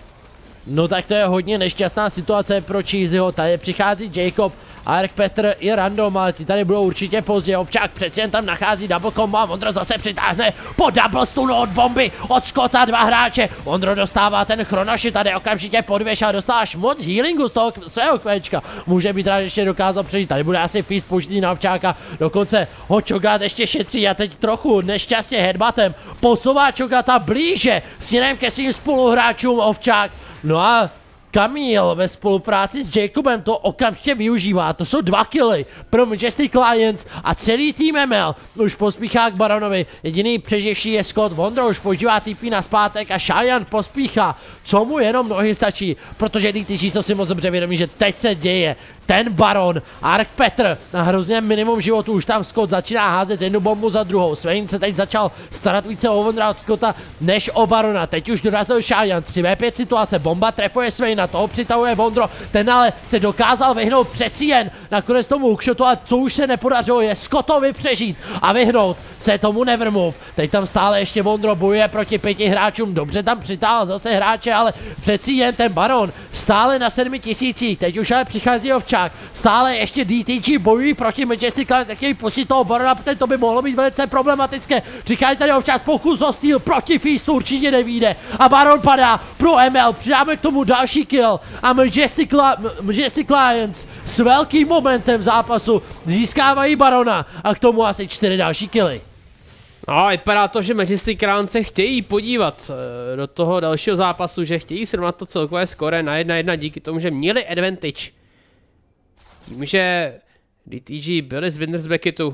No tak to je hodně nešťastná situace pro Cheezyho, tady přichází Jacob, Ark Petr i Random, ale ti tady budou určitě pozdě. Ovčák přeci jen tam nachází double combo a Vondro zase přitáhne po double stunu od bomby, od Scotta dva hráče. Vondro dostává ten chronoši, tady okamžitě podvěš a dostává až moc healingu z toho svého kvéčka. Může být rád, že ještě dokázal přežít, tady bude asi feast použitý na Ovčáka, dokonce ho Cho'Gath ještě šetří a teď trochu nešťastně headbuttem posouvá Cho'Gatha blíže směrem ke svým spoluhráčům Ovčák. No a Camille ve spolupráci s Jacobem to okamžitě využívá, to jsou dva killy pro Majestic Lions a celý tým M L už pospíchá k Baronovi, jediný přeživší je Scott, Vondro už používá T P na zpátek a Cheyenne pospíchá, co mu jenom nohy stačí, protože D T G jsou si moc dobře vědomí, že teď se děje ten Baron, Ark Petr na hrozně minimum životu, už tam Scott začíná házet jednu bombu za druhou, Swain se teď začal starat více o Vondra od Scotta než o Barona, teď už dorazil Cheyenne, tři ve pět situace, bomba trefuje Swaina, toho přitahuje Vondro, ten ale se dokázal vyhnout přeci jen nakonec tomu hookshotu, a co už se nepodařilo je Scottovi přežít a vyhnout se tomu Nevermove. Teď tam stále ještě Vondro bojuje proti pěti hráčům, dobře tam přitáhl zase hráče, ale přeci jen ten Baron stále na sedmi tisících, teď už ale přichází Ovčák, stále ještě D T G bojují proti Majestic Lions, tak chtějí pustit toho Barona, protože to by mohlo být velice problematické. Přichází tady Ovčák, pokus o steal proti Feastu určitě nevyjde a Baron padá pro M L, přidáme k tomu další kill a Majestic, La Majestic Lions s velkým momentem zápasu získávají Barona a k tomu asi čtyři další killy. No, vypadá to, že Majestic Lions se chtějí podívat uh, do toho dalšího zápasu, že chtějí srovnat to celkové skóre na jedna jedna díky tomu, že měli advantage. Tím, že D T G byli z Winners Bracketu.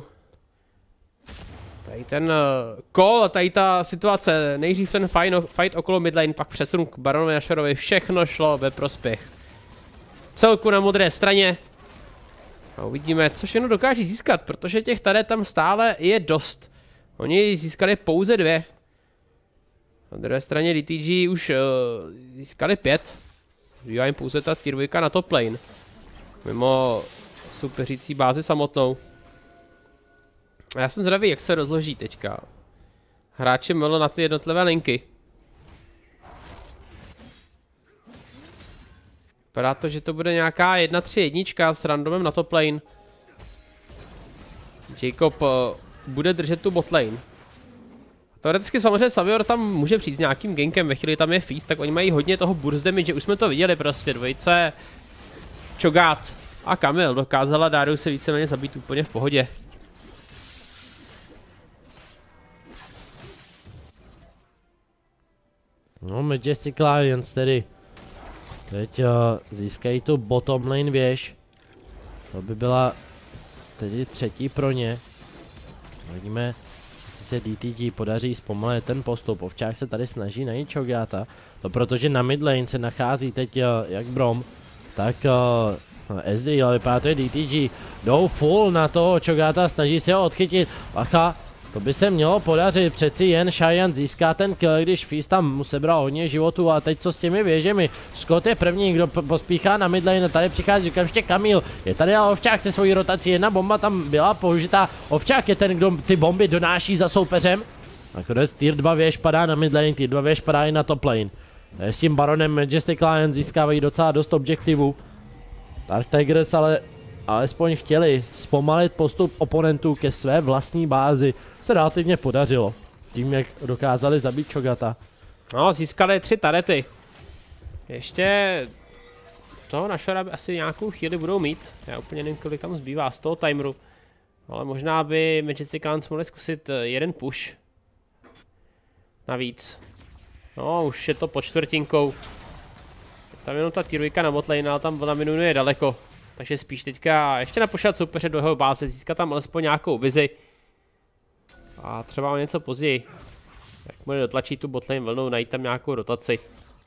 Tady ten uh, call, tady ta situace, nejdřív ten fight, fight okolo midlane, pak přesun k Baronovi a Sharovi, všechno šlo ve prospěch celku na modré straně. A uvidíme, co všechno dokáží získat, protože těch tady tam stále je dost. Oni získali pouze dvě. Na druhé straně D T G už uh, získali pět. Zbývá jim pouze ta tier dvojka na top lane. Mimo soupeřící bázi samotnou. A já jsem zvědavý, jak se rozloží teďka hráči M L na ty jednotlivé linky. Vypadá to, že to bude nějaká jedna tři jednička s randomem na top lane. Jacob uh, bude držet tu bot lane. Teoreticky samozřejmě Savior tam může přijít s nějakým gankem, ve chvíli tam je Feast, tak oni mají hodně toho burst damage, už jsme to viděli prostě, dvojice Cho'Gath a Camille dokázala Darius se víceméně zabít úplně v pohodě. No, Majestic Lions tedy teď uh, získají tu bottom lane věž. To by byla tedy třetí pro ně. Vidíme, jestli se D T G podaří zpomalit ten postup. Ovčák se tady snaží najít Cho'Gatha. To protože na mid lane se nachází teď uh, jak Brom, tak uh, Ezreal, ale vypadá to je D T G. Jdou full na toho Cho'Gatha, snaží se ho odchytit. Bacha, to by se mělo podařit, přeci jen Cheyenne získá ten kill, když Feast tam mu sebral hodně životu a teď co s těmi věžemi. Scott je první, kdo pospíchá na midlane, tady přichází okamžitě Camille, je tady ale Ovčák se svojí rotací, jedna bomba tam byla použitá, Ovčák je ten, kdo ty bomby donáší za soupeřem. Nakonec tier dva věž padá na midlane, tier dva věž padá i na top lane. S tím Baronem Majestic Lions získávají docela dost objektivů. Dark Tigers ale alespoň chtěli zpomalit postup oponentů ke své vlastní bázi. Se relativně podařilo. Tím, jak dokázali zabít Cho'Gatha. No, získali tři tarety. Ještě toho na Shora asi nějakou chvíli budou mít. Já úplně nevím, kolik tam zbývá z toho timeru. Ale možná by Majestic Lions mohli zkusit jeden push. Navíc. No, už je to pod čtvrtinkou. Tam jenom ta týrujka na botlane, ale tam na minunu je daleko. Takže spíš teďka ještě napošlat soupeře do jeho báze, získat tam alespoň nějakou vizi. A třeba o něco později. Jak bude dotlačit tu botlane vlnou, najít tam nějakou rotaci.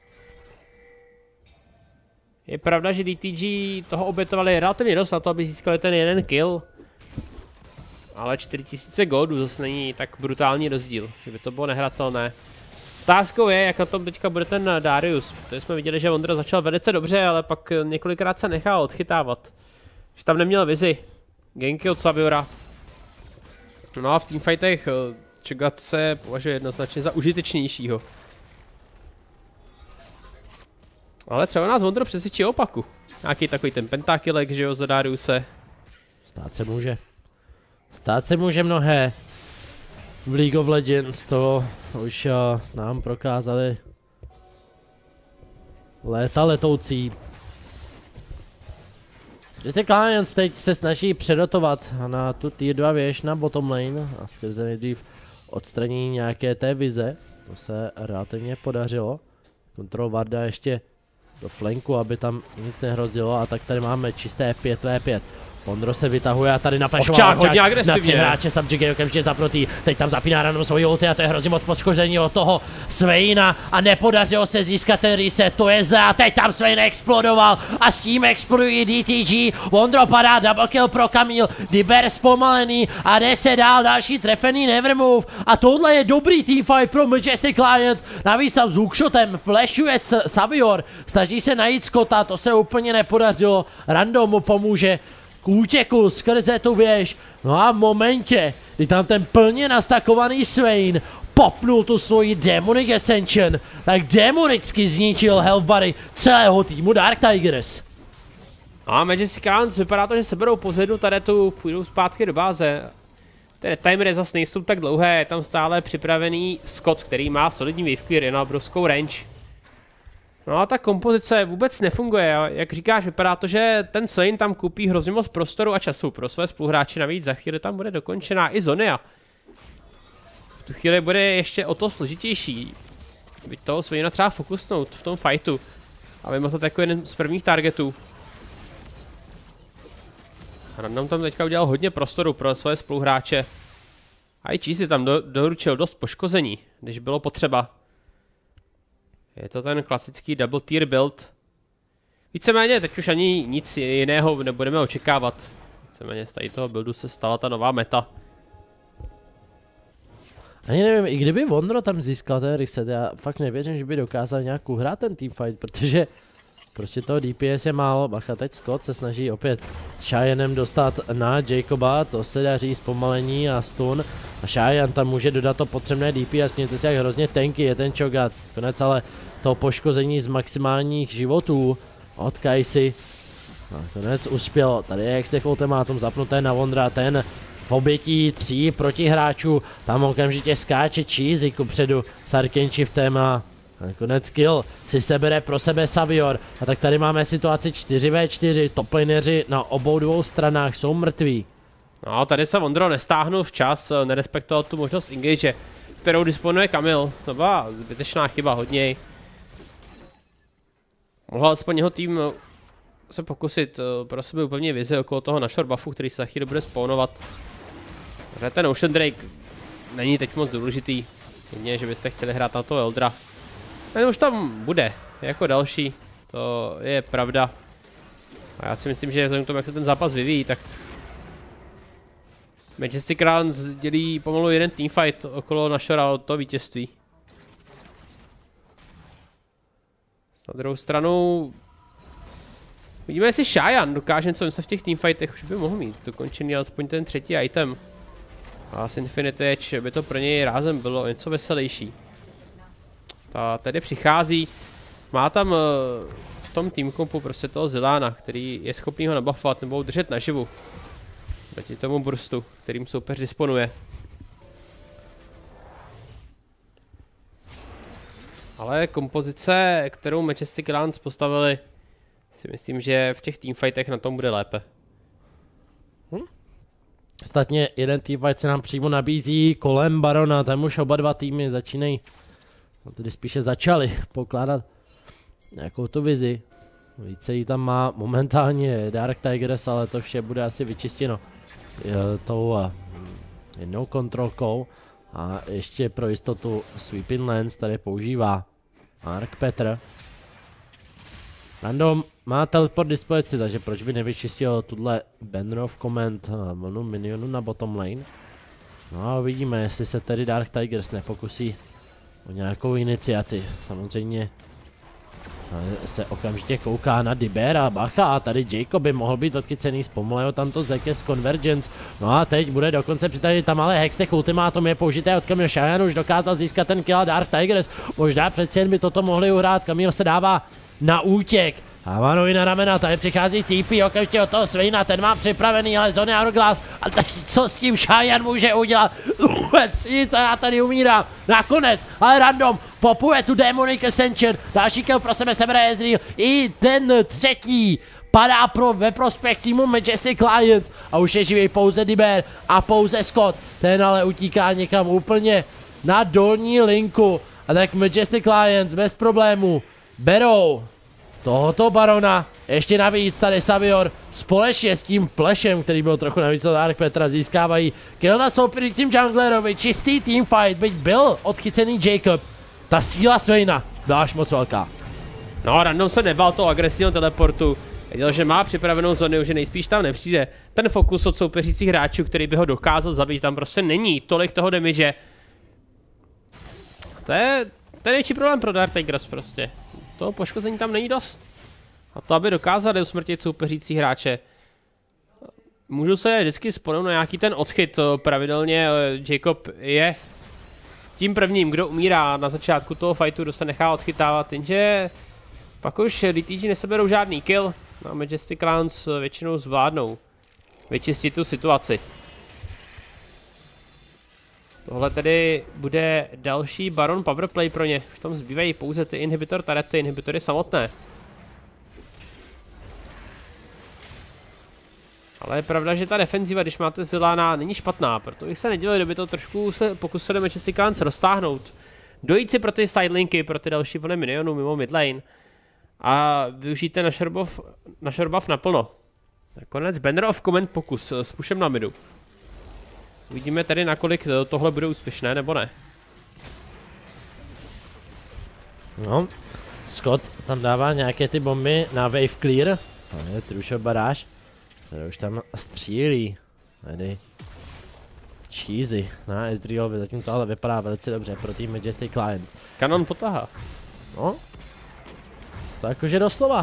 Je pravda, že D T G toho obětovali relativně dost na to, aby získali ten jeden kill. Ale čtyři tisíce goldů zase není tak brutální rozdíl, že by to bylo nehratelné. Otázkou je, jak na tom teďka bude ten Darius. Tady jsme viděli, že Vondra začal velice dobře, ale pak několikrát se nechal odchytávat. Že tam neměl vizi. Genky od Saviora. No a v teamfightech Cho'Gath se považuje jednoznačně za užitečnějšího. Ale třeba nás Vondro přesvědčí opaku. Nějaký takový ten pentakilek, že jo, za Dariuse. Stát se může. Stát se může mnohé. V League of Legends to už uh, nám prokázali léta letoucí. Jestli Clients teď se snaží předotovat na tu tier dva věž na bottom lane a skrze nejdřív odstranění nějaké té vize. To se relativně podařilo. Kontrol Varda ještě do flanku, aby tam nic nehrozilo, a tak tady máme čisté pět na pět. Vondro se vytahuje a tady naflashoval hodně agresivně. Na hráče Subjugate je okamžitě zapnutý. Teď tam zapíná random svoji ulti a to je hrozně moc poškození od toho Swaina a nepodařilo se získat ten reset, to je zde a teď tam Swain explodoval a s tím explodují D T G. Vondro padá, double kill pro Camille, Diber zpomalený a jde se dál, další trefený Nevermove a tohle je dobrý teamfight pro Majestic Clients. Navíc tam s hookshotem flashuje Savior, snaží se najít Scotta, to se úplně nepodařilo, random mu pomůže k útěku skrze tu věž. No a v momentě, kdy tam ten plně nastakovaný Swain popnul tu svoji Demonic Ascension, tak demonicky zničil health bary celého týmu Dark Tigers. A Majestic Clients vypadá to, že se berou pozadu, tady tu půjdou zpátky do báze. Ty timery zase nejsou tak dlouhé, je tam stále připravený Scott, který má solidní wave clear, je na obrovskou range. No a ta kompozice vůbec nefunguje, jak říkáš, vypadá to, že ten Swain tam koupí hrozně moc prostoru a času pro své spoluhráče, navíc za chvíli tam bude dokončená i Zonia. V tu chvíli bude ještě o to složitější, byť toho Swaina třeba fokusnout v tom fightu a vymazat jako jeden z prvních targetů. Random tam teďka udělal hodně prostoru pro své spoluhráče a i Cheesy tam do, doručil dost poškození, když bylo potřeba. Je to ten klasický double tier build. Víceméně teď už ani nic jiného nebudeme očekávat. Víceméně z tady toho buildu se stala ta nová meta. Ani nevím, i kdyby Vondro tam získal ten reset, já fakt nevěřím, že by dokázal nějak uhrát ten teamfight, protože prostě toho D P S je málo. Bacha, teď Scott se snaží opět s Cheyennem dostat na Jacoba, to se daří zpomalení a stun. A Cheyenne tam může dodat to potřebné D P S, mějte si, jak hrozně tanky je ten Cho'Gath. Konec ale to poškození z maximálních životů od Kajsi. Nakonec uspěl, tady je Extech ultimátum zapnuté na Vondra, ten v obětí tří protihráčů, tam okamžitě skáče Cheesy kupředu s Arcane Shiftem a nakonec kill si sebere pro sebe Savior. A tak tady máme situaci čtyři na čtyři, toplaneři na obou dvou stranách jsou mrtví. No, tady se Vondro nestáhnul včas, nerespektoval tu možnost engage, kterou disponuje Camille. To byla zbytečná chyba hodněj. Mohl alespoň jeho tým se pokusit pro sebe úplně vizi okolo toho Nashor buffu, který se za chvíli bude spawnovat. Takže ten Ocean Drake není teď moc důležitý. Jedně, že byste chtěli hrát na toho Eldra. Ten už tam bude, jako další, to je pravda. A já si myslím, že vzhledem k tomu, jak se ten zápas vyvíjí, tak Majestic Clients dělí pomalu jeden teamfight okolo Nashora od toho vítězství. Na druhou stranu vidíme, jestli Cheyenne dokáže něco se v těch teamfightech, už by mohl mít dokončený alespoň ten třetí item. A s Infinity Edge by to pro něj rázem bylo něco veselější. Ta tady přichází, má tam v tom team kompu prostě toho Zillána, který je schopný ho nabuffovat nebo udržet naživu. Proti tomu burstu, kterým soupeř disponuje. Ale kompozice, kterou Majestic Clients postavili, si myslím, že v těch teamfightech na tom bude lépe. Hm? Ostatně jeden teamfight se nám přímo nabízí kolem Barona, tam už oba dva týmy začínají No, tedy spíše začali pokládat nějakou tu vizi. Více jí tam má momentálně Dark Tigers, ale to vše bude asi vyčistěno tou jednou kontrolkou. A ještě pro jistotu Sweeping Lens tady používá Mark Petr. Random má teleport dispozici, takže proč by nevyčistil tuhle Banner of Command vlnu minionu na bottom lane. No a uvidíme, jestli se tedy Dark Tigers nepokusí o nějakou iniciaci. Samozřejmě se okamžitě kouká na Dibera, bacha, a tady Jacob by mohl být odkycený, zpomalého tamto Zekes Convergence. No a teď bude dokonce přitažit tam, ale Hextech ultimátum je použité od Camille. Cheyenne už dokázal získat ten kill, Dark Tigers možná přeci jen by toto mohli uhrát. Camille se dává na útěk. Havanovi na ramena, tady přichází T P okamžitě od toho Swaina, ten má připravený, ale Zony Hourglass, a teď co s tím Cheyenne může udělat? Vůbec nic, a já tady umírám, nakonec, ale Random popuje tu Demonic Ascension, další kill pro sebe sebere Ezreal, i ten třetí padá pro ve prospekt týmu Majestic Lions a už je živý pouze Diber a pouze Scott, ten ale utíká někam úplně na dolní linku a tak Majestic Lions bez problémů berou tohoto barona, ještě navíc tady Savior společně s tím flashem, který byl trochu navíc od Dark Petra, získávají kill na soupeřícím junglerovi, čistý teamfight, byť byl odchycený Jacob, ta síla Swaina byla až moc velká. No, Random se nebál toho agresivního teleportu, věděl, že má připravenou zónu, že nejspíš tam nepřijde. Ten fokus od soupeřících hráčů, který by ho dokázal zabít, tam prostě není tolik toho damage. To je, to je největší problém pro Dark Tigers prostě. Toho poškození tam není dost. A to, aby dokázali usmrtit soupeřící hráče. Můžu se vždycky spolehnout na nějaký ten odchyt. Pravidelně Jacob je tím prvním, kdo umírá na začátku toho fightu, kdo se nechá odchytávat, jenže pak už D T G neseberou žádný kill. No, Majestic Lions většinou zvládnou vyčistit tu situaci. Tohle tedy bude další Baron powerplay pro ně. V tom zbývají pouze ty inhibitor turrety, inhibitory samotné. Ale je pravda, že ta defenziva, když máte Zillána, není špatná, proto bych se nedělal, kdyby to trošku se pokusili Majestic Lions roztáhnout. Dojít si pro ty sidelinky, pro ty další vlny minionů mimo midlane. A využijte na Shorbuff, na Shorbuff naplno. Nakonec Banner of Command pokus s pushem na midu. Uvidíme tedy, nakolik tohle bude úspěšné, nebo ne. No, Scott tam dává nějaké ty bomby na wave clear. To je Trušo baráž. Tady už tam střílí. Tady. Cheesy. Na Ezrealovi, zatím to ale vypadá velice dobře pro tým Majestic Lions. Kanon potahá. No. To jakože doslova.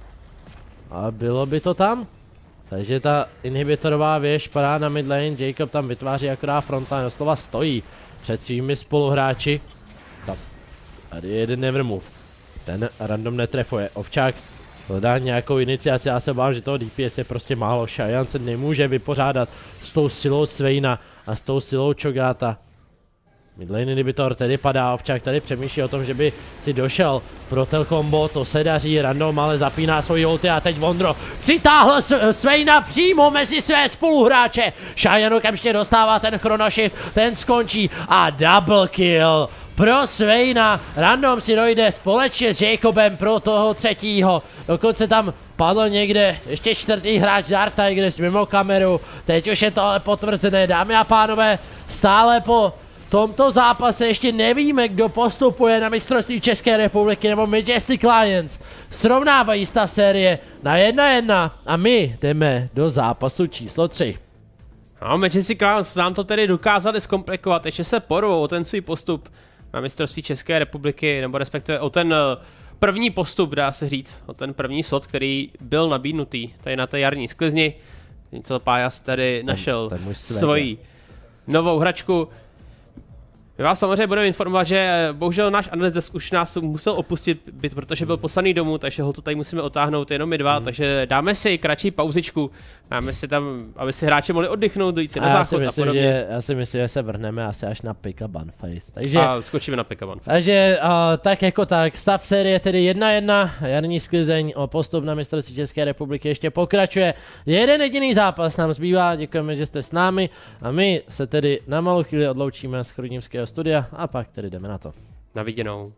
A bylo by to tam. Takže ta inhibitorová věž padá na midlane, Jacob tam vytváří akorát frontline, doslova stojí před svými spoluhráči. Tam. Tady je jeden nevermove. Ten Random netrefuje. Ovčák hledá nějakou iniciaci, já se bám, že toho D P S je prostě málo. Cheyenne se nemůže vypořádat s tou silou Swaina a s tou silou Chogata. Midlane inhibitor tedy padá, Ovčák tady přemýšlí o tom, že by si došel pro tel combo, to se daří, Random ale zapíná svoji ulti a teď Vondro přitáhl Swaina přímo mezi své spoluhráče. Cheyenne okamžitě dostává ten chronoshift, ten skončí a double kill pro Swaina. Random si dojde společně s Jacobem pro toho třetího, dokonce tam padl někde ještě čtvrtý hráč Dark Tigers mimo kameru, teď už je to ale potvrzené, dámy a pánové, stále po tomto zápase ještě nevíme, kdo postupuje na mistrovství České republiky nebo Majestic Lions. Srovnávají stav série na jedna jedna a my jdeme do zápasu číslo tři. No, Majestic Lions nám to tedy dokázali zkomplikovat, ještě se porvou o ten svůj postup na mistrovství České republiky, nebo respektive o ten první postup, dá se říct, o ten první slot, který byl nabídnutý tady na té jarní sklizni. Něco Pájas tady našel ten, ten svoji novou hračku. My vás samozřejmě budeme informovat, že bohužel náš analyst desk už nás musel opustit, byt, protože byl poslaný domů, takže ho to tady musíme otáhnout jenom my dva, mm. takže dáme si kratší pauzičku, dáme si tam, aby si hráči mohli oddychnout, dojít si na záchod si myslím, a podobně. Že, já si myslím, že se vrhneme asi až na Pick a Banface, takže... A skočíme na Pick a Banface. Takže uh, tak jako tak, stav série tedy jedna jedna, jarní sklizeň o postup na mistrovství České republiky ještě pokračuje. Jeden jediný zápas nám zbývá, děkujeme, že jste s námi a my se tedy na malou chvíli odloučíme z Chrudimského studia a pak tedy jdeme na to. Na viděnou.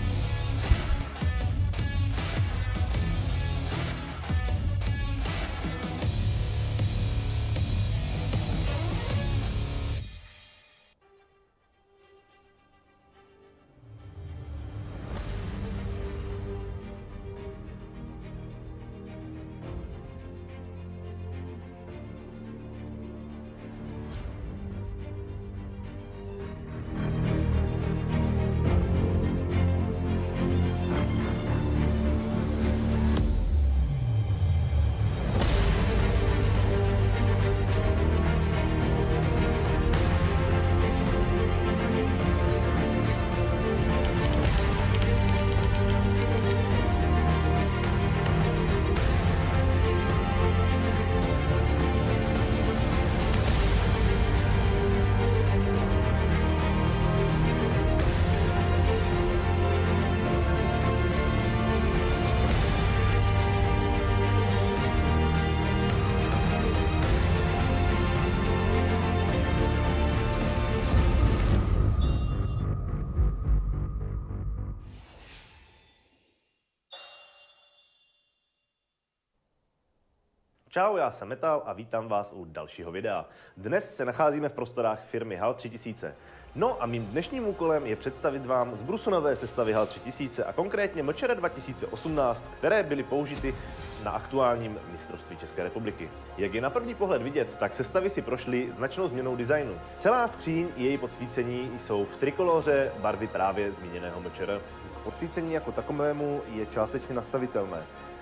Čau, já jsem Metal a vítám vás u dalšího videa. Dnes se nacházíme v prostorách firmy HAL tři tisíce. No a mým dnešním úkolem je představit vám zbrusu nové sestavy HAL tři tisíce a konkrétně M Č R dva tisíce osmnáct, které byly použity na aktuálním mistrovství České republiky. Jak je na první pohled vidět, tak sestavy si prošly značnou změnou designu. Celá skříň i její podsvícení jsou v trikoloře barvy právě zmíněného M Č R. Podsvícení jako takovému je částečně nastavitelné.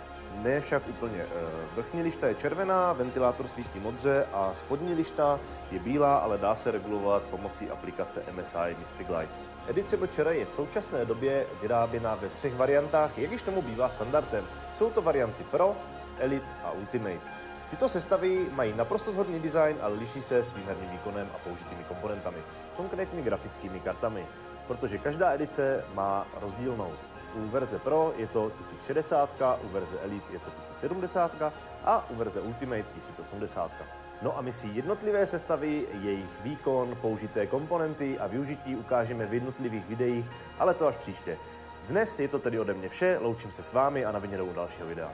Ne však úplně. Vrchní lišta je červená, ventilátor svítí modře a spodní lišta je bílá, ale dá se regulovat pomocí aplikace M S I Mystic Light. Edice M Č R je v současné době vyráběna ve třech variantách, jak již tomu bývá standardem. Jsou to varianty Pro, Elite a Ultimate. Tyto sestavy mají naprosto shodný design, ale liší se svým herním výkonem a použitými komponentami, konkrétně grafickými kartami, protože každá edice má rozdílnou. U verze Pro je to tisíc šedesát, u verze Elite je to tisíc sedmdesát a u verze Ultimate tisíc osmdesát. No a my si jednotlivé sestavy, jejich výkon, použité komponenty a využití ukážeme v jednotlivých videích, ale to až příště. Dnes je to tedy ode mě vše, loučím se s vámi a na viděnou u dalšího videa.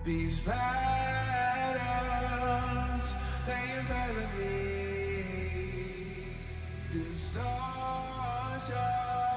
These battles, they envelop me. Distortion.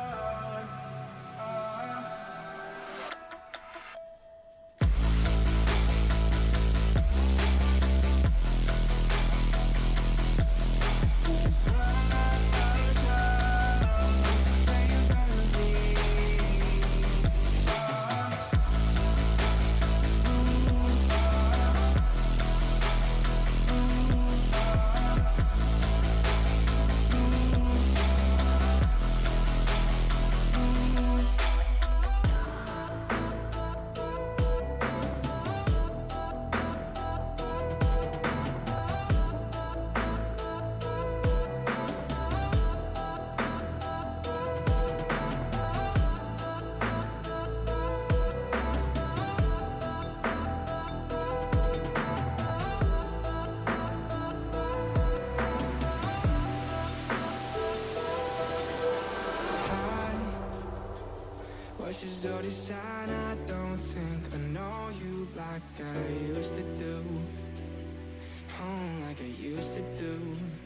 Watch as though this sign, I don't think I know you like I used to do. Oh, like I used to do.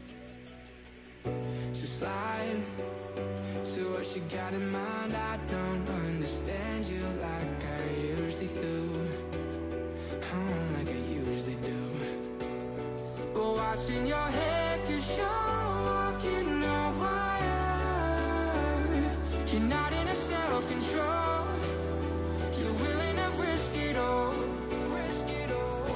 So slide to what you got in mind. I don't understand you like I usually do. Oh, like I usually do. But watching your head, cause you're walking a wire. You're not in a self-control. You're willing to risk it all. Risk it all.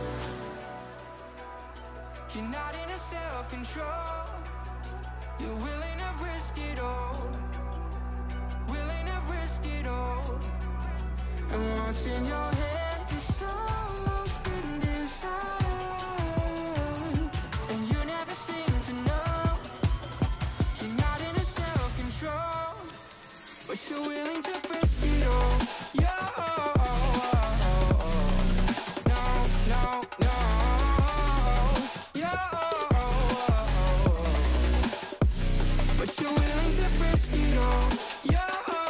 You're not in a self-control. You're willing to risk it all. Willing to risk it all. And what's in your head is so lost in desire. And you never seem to know. You're not in a self-control. But you're willing to risk it all. Yo, no, no, no. Yo, but you're willing to risk it all. Yo,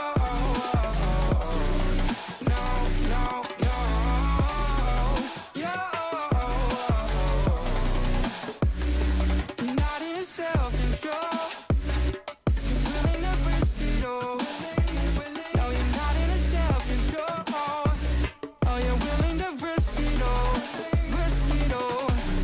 no, no, no. Yo, you're not in a self-control. You're willing to risk it all. No, you're not in a self-control. Oh, you're willing to risk it all. Risk it all.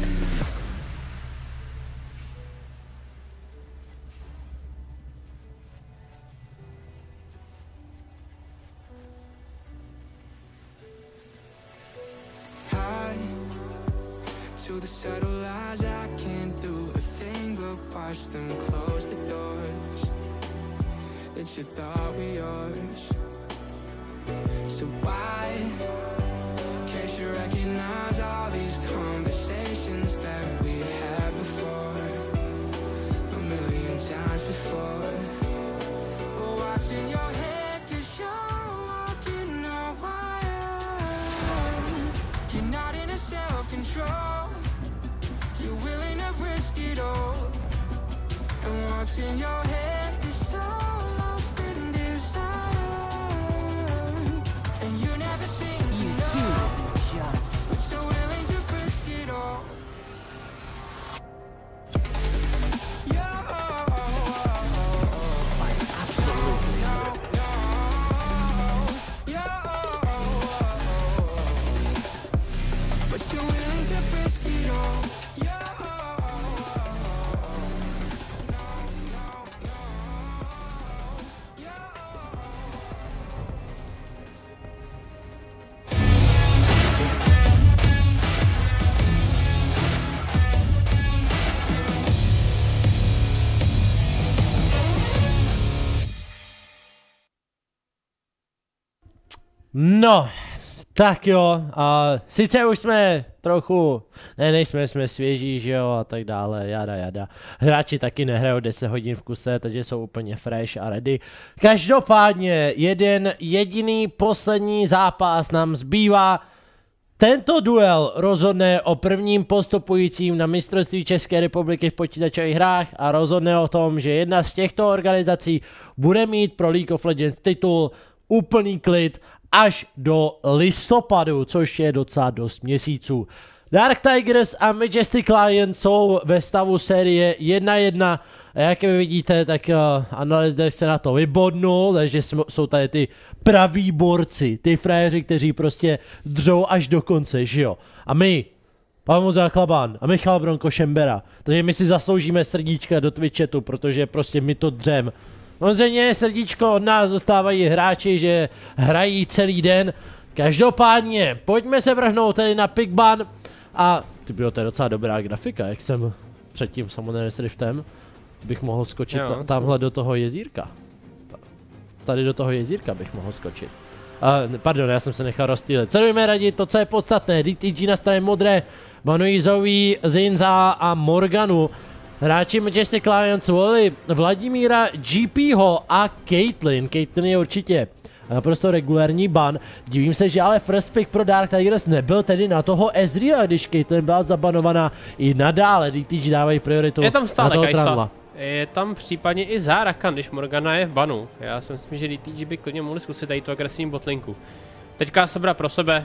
High to the subtle lies, I can't do a thing but watch them close the doors that you thought were yours. So why can't you recognize all these conversations that we had before, a million times before? But watching your head, cause you're walking a wire. You're not in a self-control. You're willing to risk it all. And what's in your head is so lost in desire. And you never seem to know. But you're willing to risk it all. Yo, no, no. Yo, but you're willing to risk it all. Yo, no, no, no. Yo. No, tak jo, a sice už jsme trochu, ne, nejsme, jsme svěží, že jo, a tak dále, jada, jada. Hráči taky nehrajou deset hodin v kuse, takže jsou úplně fresh a ready. Každopádně, jeden jediný poslední zápas nám zbývá. Tento duel rozhodne o prvním postupujícím na mistrovství České republiky v počítačových hrách a rozhodne o tom, že jedna z těchto organizací bude mít pro League of Legends titul, úplný klid až do listopadu, což je docela dost měsíců. Dark Tigers a Majestic Lion jsou ve stavu série jedna jedna. A jak vy vidíte, tak uh, Analyzer se na to vybodnul, takže jsou tady ty praví borci, ty frajeři, kteří prostě dřou až do konce, že jo. A my, Pavel Mozák Chlaban a Michal Bronko Šembera, takže my si zasloužíme srdíčka do Twitchetu, protože prostě my to dřem. Samozřejmě srdíčko od nás dostávají hráči, že hrají celý den. Každopádně, pojďme se vrhnout tady na Pickban. A ty bylo to je docela dobrá grafika, jak jsem předtím samozřejmě s Riftem, bych mohl skočit jo, tamhle do toho jezírka. Tady do toho jezírka bych mohl skočit. Uh, pardon, já jsem se nechal rozstýlit. Sledujeme raději to, co je podstatné. D T G na straně modré, banují Zoe, Zinza a Morganu. Hráči Majestic Lions volili Vladimíra, G P ho a Caitlyn. Caitlyn je určitě naprosto regulární ban. Divím se, že ale first pick pro Dark Tigers nebyl tedy na toho Ezreala, když Caitlyn byla zabanovaná i nadále. D T G dávají prioritu je tam stále na toho Kajsa. Trundla. Je tam případně i Zárakan, když Morgana je v banu. Já si myslím, že D T G by klidně mohli zkusit tady tu agresivní botlinku. Teďka Sebra pro sebe.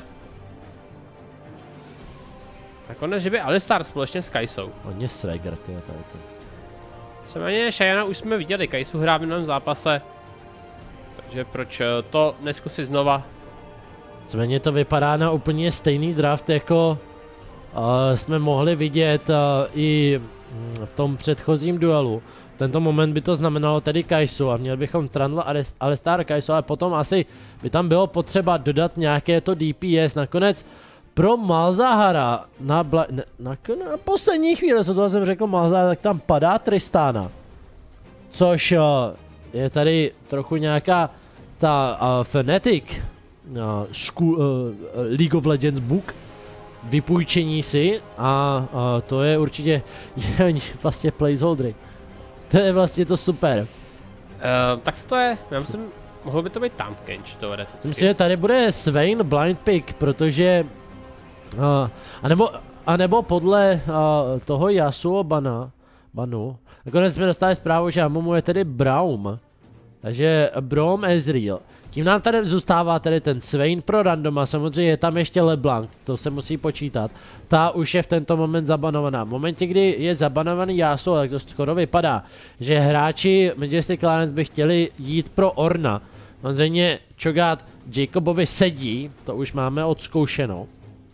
Nakonec, že by Alistar společně s Kajsou. Hodně swagger, ty tady to. Samozřejmě Šajana už jsme viděli, Kajsu hrá v minulém zápase. Takže proč to neskusit znova? Nicméně to vypadá na úplně stejný draft, jako uh, jsme mohli vidět uh, i mm, v tom předchozím duelu. V tento moment by to znamenalo tedy Kajsu a měli bychom Trundle a Alistar Kajsu, ale potom asi by tam bylo potřeba dodat nějaké to D P S. Nakonec pro Malzahara na, na, na, na poslední chvíli, co to jsem řekl Malzahara, tak tam padá Tristana. Což uh, je tady trochu nějaká ta uh, Fnatic uh, school, uh, League of Legends book vypůjčení si a uh, to je určitě je, vlastně placeholdery. To je vlastně to super. Uh, tak co to je? Já myslím, mohlo by to být tam Kench teoreticky. Myslím, že tady bude Swain blind pick, protože uh, anebo, anebo podle uh, toho Yasuo bana, banu. Nakonec jsme dostali zprávu, že Amumu je tedy Braum. Takže Braum Ezreal. Tím nám tady zůstává tedy ten Swain pro randoma, samozřejmě je tam ještě LeBlanc, to se musí počítat. Ta už je v tento moment zabanovaná. V momentě, kdy je zabanovaný Yasuo, tak to skoro vypadá, že hráči Majestic Lions by chtěli jít pro Orna. Samozřejmě Cho'Gath Jacobovi sedí, to už máme odzkoušeno.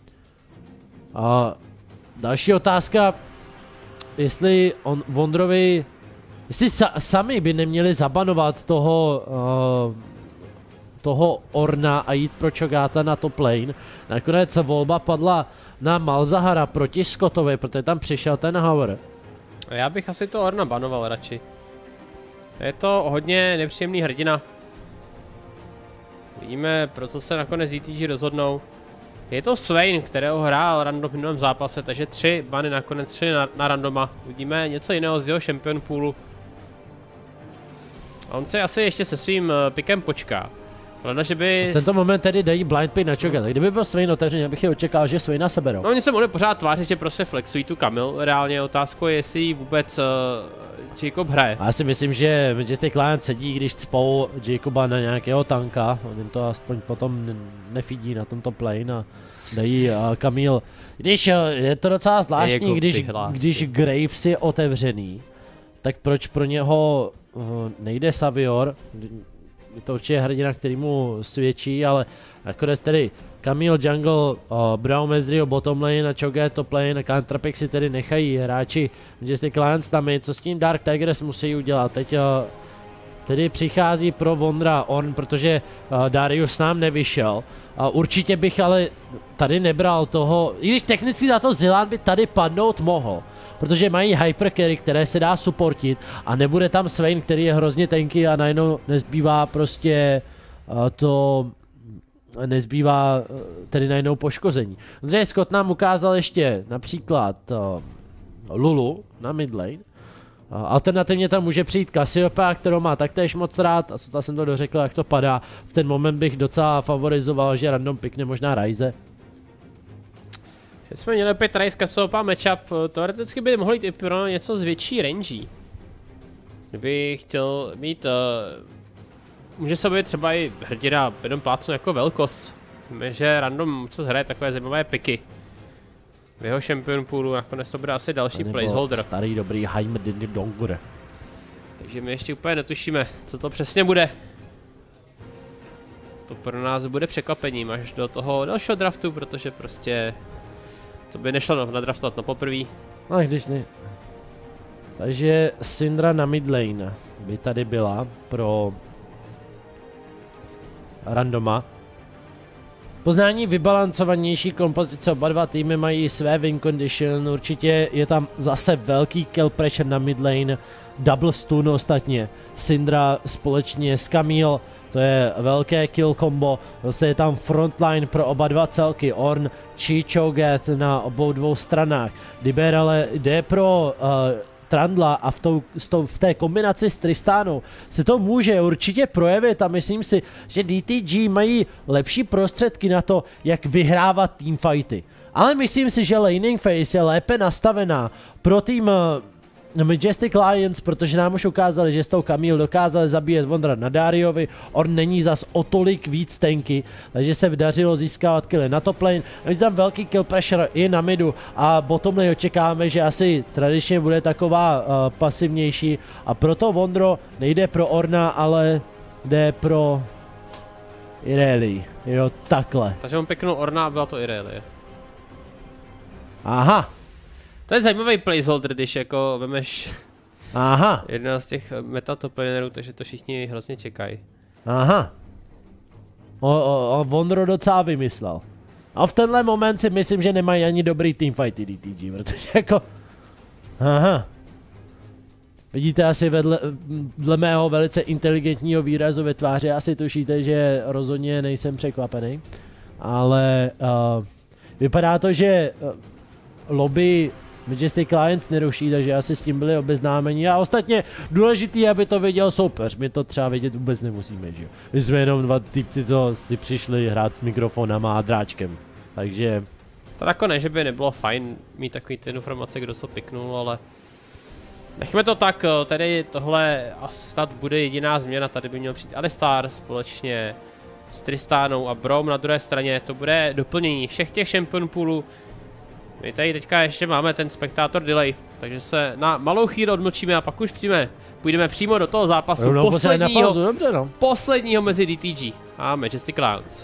A další otázka, jestli on Wondrovi, jestli sa, sami by neměli zabanovat toho, uh, toho Orna a jít pro Cho'Gatha na top lane. Nakonec volba padla na Malzahara proti Scottovi, protože tam přišel ten Hour. Já bych asi to Orna banoval radši. Je to hodně nepříjemný hrdina. Víme, pro co se nakonec D T G rozhodnou. Je to Swain, kterého hrál random v minulém zápase, takže tři bany nakonec šly na, na randoma. Uvidíme něco jiného z jeho champion poolu. A on si asi ještě se svým uh, pikem počká. Hledá, že by... V tento moment tedy dají blind pick na Cho'Gatha. Kdyby byl Swain otevřený, bych je očekal, že Swaina seberou. No oni se mohli pořád tvářit, že prostě flexují tu Camille. Reálně otázkou je, jestli vůbec uh, Jacob hraje. A já si myslím, že Majestic Lions sedí, když cpou Jacoba na nějakého tanka. On jim to aspoň potom nefidí na tomto plane a dají uh, Camille. Když uh, je to docela zvláštní, když, když Graves je otevřený, tak proč pro něho uh, nejde Savior? Je to určitě hrdina, který mu svědčí, ale nakonec tedy Camille Jungle, uh, Braum Ezreal bottom lane a Cho'Gath top lane a Counterpick si tedy nechají hráči Majestic Lions tam, co s tím Dark Tigers musí udělat. Teď uh, tedy přichází pro Wondra Orn, protože uh, Darius nám nevyšel. Uh, určitě bych ale tady nebral toho, i když technicky za to Zilan by tady padnout mohl. Protože mají hypercarry, které se dá supportit a nebude tam Swain, který je hrozně tanky a najednou nezbývá prostě uh, to, nezbývá uh, tedy najednou poškození. Protože Scott nám ukázal ještě například uh, Lulu na mid lane. Uh, alternativně tam může přijít Cassiopeia, kterou má taktéž moc rád a Sota jsem to dořekl, jak to padá. V ten moment bych docela favorizoval, že random pickne možná Ryze. Že jsme měli opět Ryze Cassiopeia matchup, teoreticky by mohli jít i pro něco z větší range. Kdyby chtěl mít uh, může se být třeba i hrdina jenom plácnu jako velkost. Víme, že random co hraje takové zajímavé piky. V jeho champion poolu nakonec to bude asi další placeholder. Starý dobrý Heimerdinger. Takže my ještě úplně netušíme, co to přesně bude. To pro nás bude překvapením až do toho dalšího draftu, protože prostě to by nešlo nadraftovat na poprvé. No když ne. Takže Syndra na mid lane by tady byla pro randoma. Poznání vybalancovanější kompozice, oba dva týmy mají své win condition, určitě je tam zase velký kill pressure na mid lane, double stun ostatně, Syndra společně s Camille, to je velké kill combo, zase je tam frontline pro oba dva celky, Ornn či Cho'Gath na obou dvou stranách, Liber ale jde pro uh, Trundla a v, tou, v té kombinaci s Tristanou se to může určitě projevit a myslím si, že D T G mají lepší prostředky na to, jak vyhrávat teamfighty. Ale myslím si, že laning phase je lépe nastavená pro tým Majestic Lions, protože nám už ukázali, že s tou Camille dokázali zabíjet Vondra na Dariovi, on není zas o tolik víc tanky, takže se dařilo získávat killy na top lane, a tam velký kill pressure i na midu a bottom lane očekáváme, že asi tradičně bude taková uh, pasivnější a proto Vondro nejde pro Orna, ale jde pro Irelia, jo takhle. Takže on pěknou Orna a byla to Irelia. Aha. To je zajímavý placeholder, když jako vemeš Aha. jednoho z těch meta top lanerů, takže to všichni hrozně čekají. Aha. O, o, o Vondro docela vymyslel. A v tenhle moment si myslím, že nemají ani dobrý teamfighty D T G, protože jako... Aha. Vidíte asi vedle, dle mého velice inteligentního výrazu ve tváři, asi tušíte, že rozhodně nejsem překvapený. Ale uh, vypadá to, že uh, lobby Majestic Lions neruší, takže asi s tím byli obeznámeni a ostatně důležitý, aby to viděl soupeř, my to třeba vidět vůbec nemusíme, že jo. My jsme jenom dva týpci, co si přišli hrát s mikrofonama a dráčkem, takže... To jako ne, že by nebylo fajn mít takový ty informace, kdo co piknul, ale... Nechme to tak, tady tohle snad bude jediná změna, tady by měl přijít Alistar společně s Tristanou a Braum na druhé straně, to bude doplnění všech těch champion poolů. My tady teďka ještě máme ten spectator delay, takže se na malou chvíli odmlčíme a pak už přijme, půjdeme přímo do toho zápasu no, posledního, pauzu, dobře, no. posledního mezi D T G a Majestic Lions.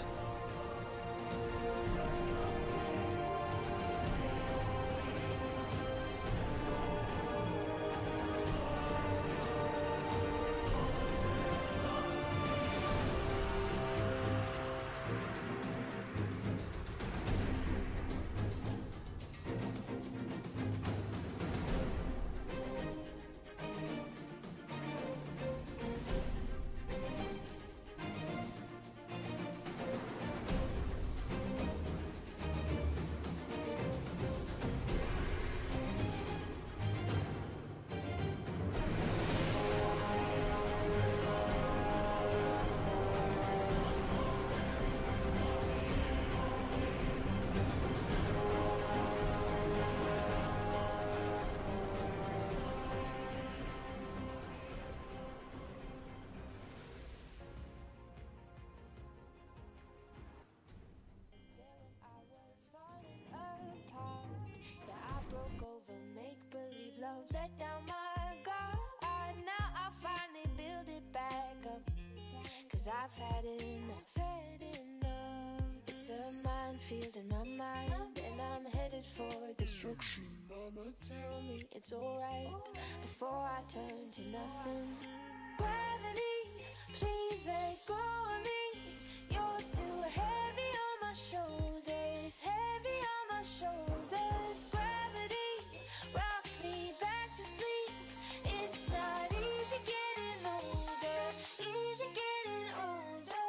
I've had enough, had enough. It's a minefield in my mind, and I'm headed for destruction. Mama, tell me it's alright before I turn to nothing. Gravity, please let go of me. You're too heavy on my shoulders, heavy on my shoulders. Gravity, rock me back to sleep. It's not easy getting older, easy getting older.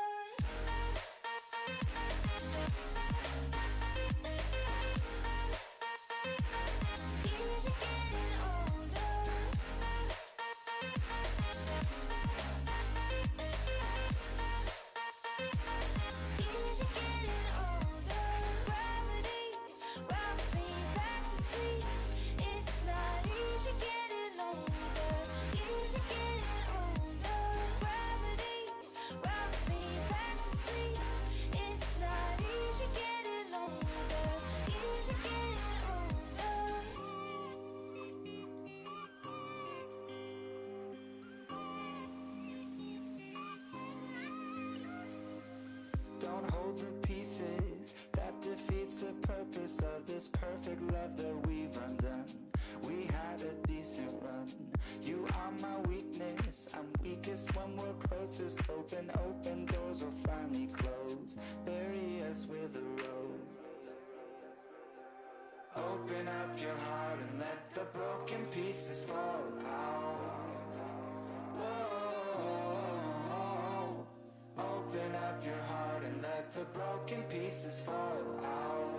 Easy getting older. this. I'm weakest when we're closest. Open, open doors will finally close. Bury us with a rose. Open up your heart and let the broken pieces fall out. Whoa. Open up your heart and let the broken pieces fall out.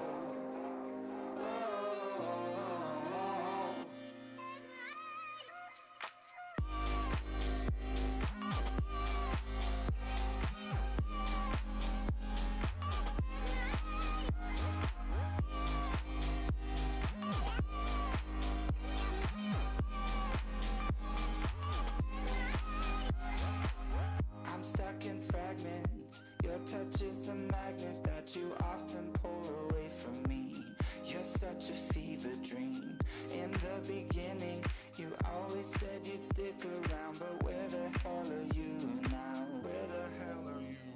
Touch is the magnet that you often pull away from me. You're such a fever dream. In the beginning, you always said you'd stick around, but where the hell are you now? Where the hell are you?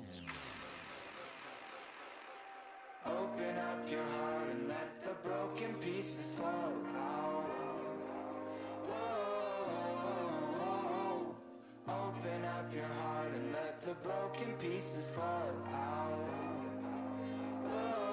Open up your heart and let the broken pieces fall out. Whoa. Open up your heart and let the broken pieces fall out. Whoa.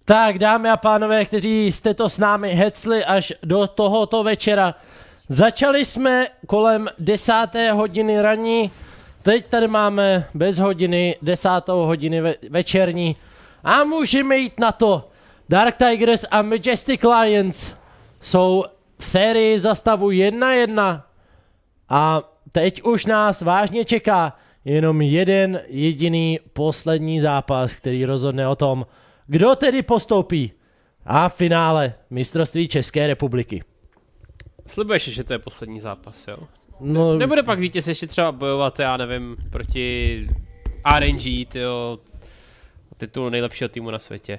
Tak dámy a pánové, kteří jste to s námi hecli až do tohoto večera. Začali jsme kolem desáté hodiny ranní, teď tady máme bez hodiny, desátou hodiny ve večerní a můžeme jít na to. Dark Tigers a Majestic Lions jsou v sérii za stavu jedna jedna a teď už nás vážně čeká jenom jeden jediný poslední zápas, který rozhodne o tom, kdo tedy postoupí a v finále mistrovství České republiky. Slibuješ, že to je poslední zápas, jo? No, Nebude pak vítěz ještě třeba bojovat, já nevím, proti R N G, tyjo, titul nejlepšího týmu na světě.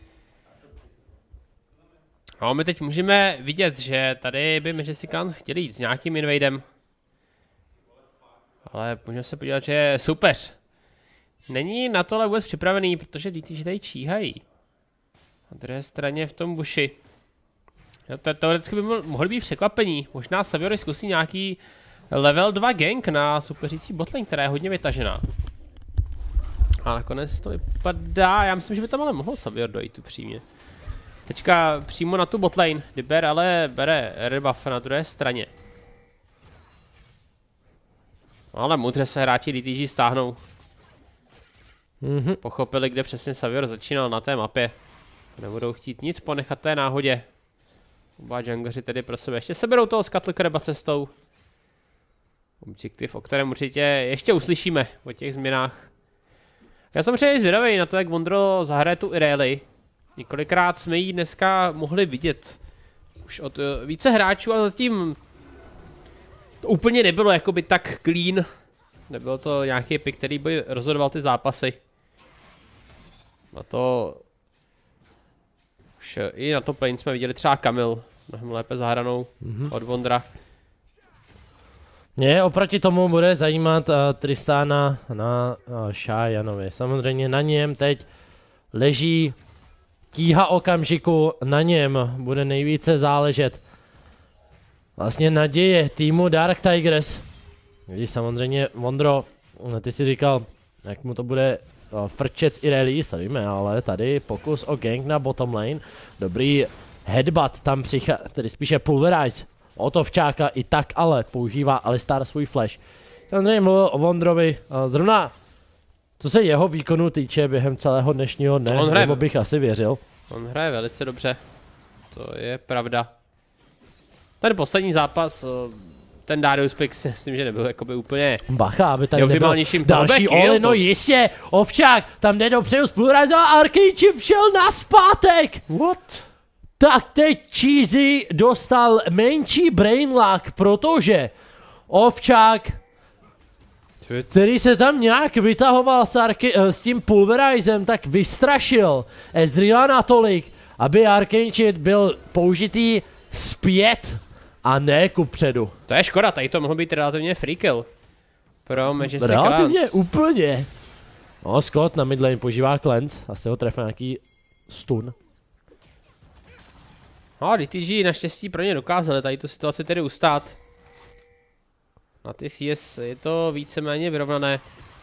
No, my teď můžeme vidět, že tady by Majestic Clans chtěli jít s nějakým invadem. Ale můžeme se podívat, že je soupeř není na tohle vůbec připravený, protože D T G tady číhají. Na druhé straně v tom buši. Jo, to, teoreticky by mohly být překvapení. Možná Saviory zkusí nějaký level dva gank na superící botlane, která je hodně vytažená. A nakonec to vypadá, já myslím, že by tam ale mohl Savior dojít upřímně. Teďka přímo na tu botlane, Diber ale bere rebuff na druhé straně. Ale moudře se hráči D T G stáhnou. Mm-hmm. Pochopili, kde přesně Savior začínal na té mapě. Nebudou chtít nic ponechat té náhodě. Oba jungleři tedy pro sebe ještě seberou toho Scuttlecraba cestou. Objektiv, o kterém určitě ještě uslyšíme o těch změnách. Já jsem samozřejmě zvědavý na to, jak Vondro zahraje tu Irelia. Několikrát jsme ji dneska mohli vidět. Už od uh, více hráčů, ale zatím to úplně nebylo jakoby tak clean. Nebylo to nějaký pick, který by rozhodoval ty zápasy. Na to už i na to plane jsme viděli třeba Kamil, mnohem lépe zahranou mm-hmm. od Vondra. Mě oproti tomu bude zajímat uh, Tristana na uh, Shayanovi. Samozřejmě na něm teď leží tíha okamžiku, na něm bude nejvíce záležet vlastně naděje týmu Dark Tigers. Když samozřejmě Vondro, ty si říkal, jak mu to bude uh, frčet z Irelia, stavíme, ale tady pokus o gank na bottom lane. Dobrý headbutt tam přichází, tedy spíše pulverize. Otovčáka i tak ale používá Alistar svůj flash. Samozřejmě mluvil o Vondrovi, zrovna co se jeho výkonu týče během celého dnešního dne, on hraje, nebo bych asi věřil. On hraje velice dobře, to je pravda. Ten poslední zápas, ten Darius pick si myslím, že nebyl jakoby úplně Bacha, aby tady nebyl další all, all, no jistě, Ovčák, tam jde dopředu z Pulverize a Arcane všel naspátek! What? Tak teď Cheesy dostal menší brainlock, protože Ovčák, který se tam nějak vytahoval s, s tím Pulverizem, tak vystrašil Ezreala natolik, aby Arcane byl použitý zpět a ne kupředu. To je škoda, tady to mohl být relativně free kill pro Majestic Clans. Relativně úplně. No, Scott na midlane používá cleanse, asi ho trefá nějaký stun. No, D T G naštěstí pro ně dokázali tady tu situaci tedy ustát. Na ty C S je to víceméně vyrovnané.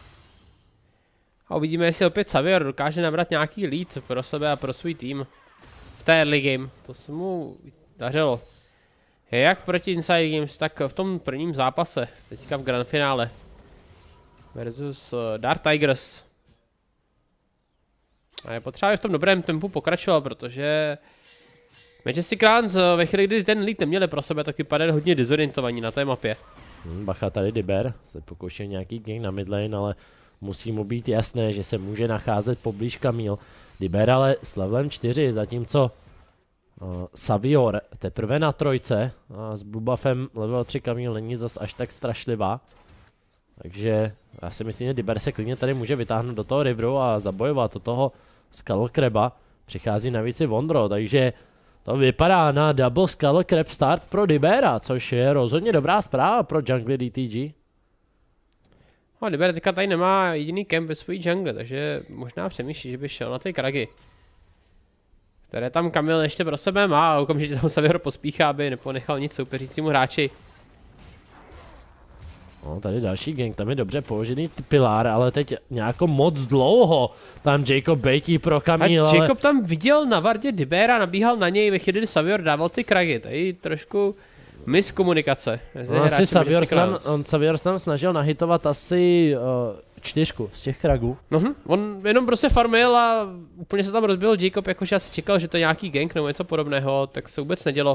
A uvidíme, jestli opět Savior dokáže nabrat nějaký lead pro sebe a pro svůj tým v té early game. To se mu dařilo. Jak proti Inside Games, tak v tom prvním zápase, teďka v grand finále. Versus Dark Tigers. A je potřeba v tom dobrém tempu pokračovat, protože Majestic Clans ve chvíli, kdy ten lead neměli pro sebe, tak vypadají hodně dezorientovaní na té mapě. Hmm, bacha, tady Diber se pokouší nějaký gang na midlane, ale musí mu být jasné, že se může nacházet poblíž Camille. Diber ale s levelem čtyři, zatímco uh, Savior teprve na trojce a s buffem level tři Camille není zas až tak strašlivá. Takže já si myslím, že Diber se klidně tady může vytáhnout do toho riveru a zabojovat do toho Skullcraba. Přichází navíc i Vondro, takže to vypadá na double Skullcrab start pro Dibera, což je rozhodně dobrá zpráva pro jungle D T G. No, Diber teďka tady nemá jediný camp ve svojí jungle, takže možná přemýšlí, že by šel na ty kragy. Které tam Kamil ještě pro sebe má a okamžitě tam Savior pospíchá, aby neponechal nic soupeřícímu hráči. No, tady další gang, tam je dobře položený pilár, ale teď nějako moc dlouho tam Jacob bejtí pro Kamil, A ale... Jacob tam viděl na vardě Dibera, nabíhal na něj, ve chvíli, kdy Savior dával ty kragy, tady trošku miskomunikace. No, asi Savior tam, on Savior tam snažil nahitovat asi uh, čtyřku z těch kragů. Uh-huh. On jenom prostě farmil a úplně se tam rozbil Jacob, jakože asi čekal, že to je nějaký gang nebo něco podobného, tak se vůbec nedělo.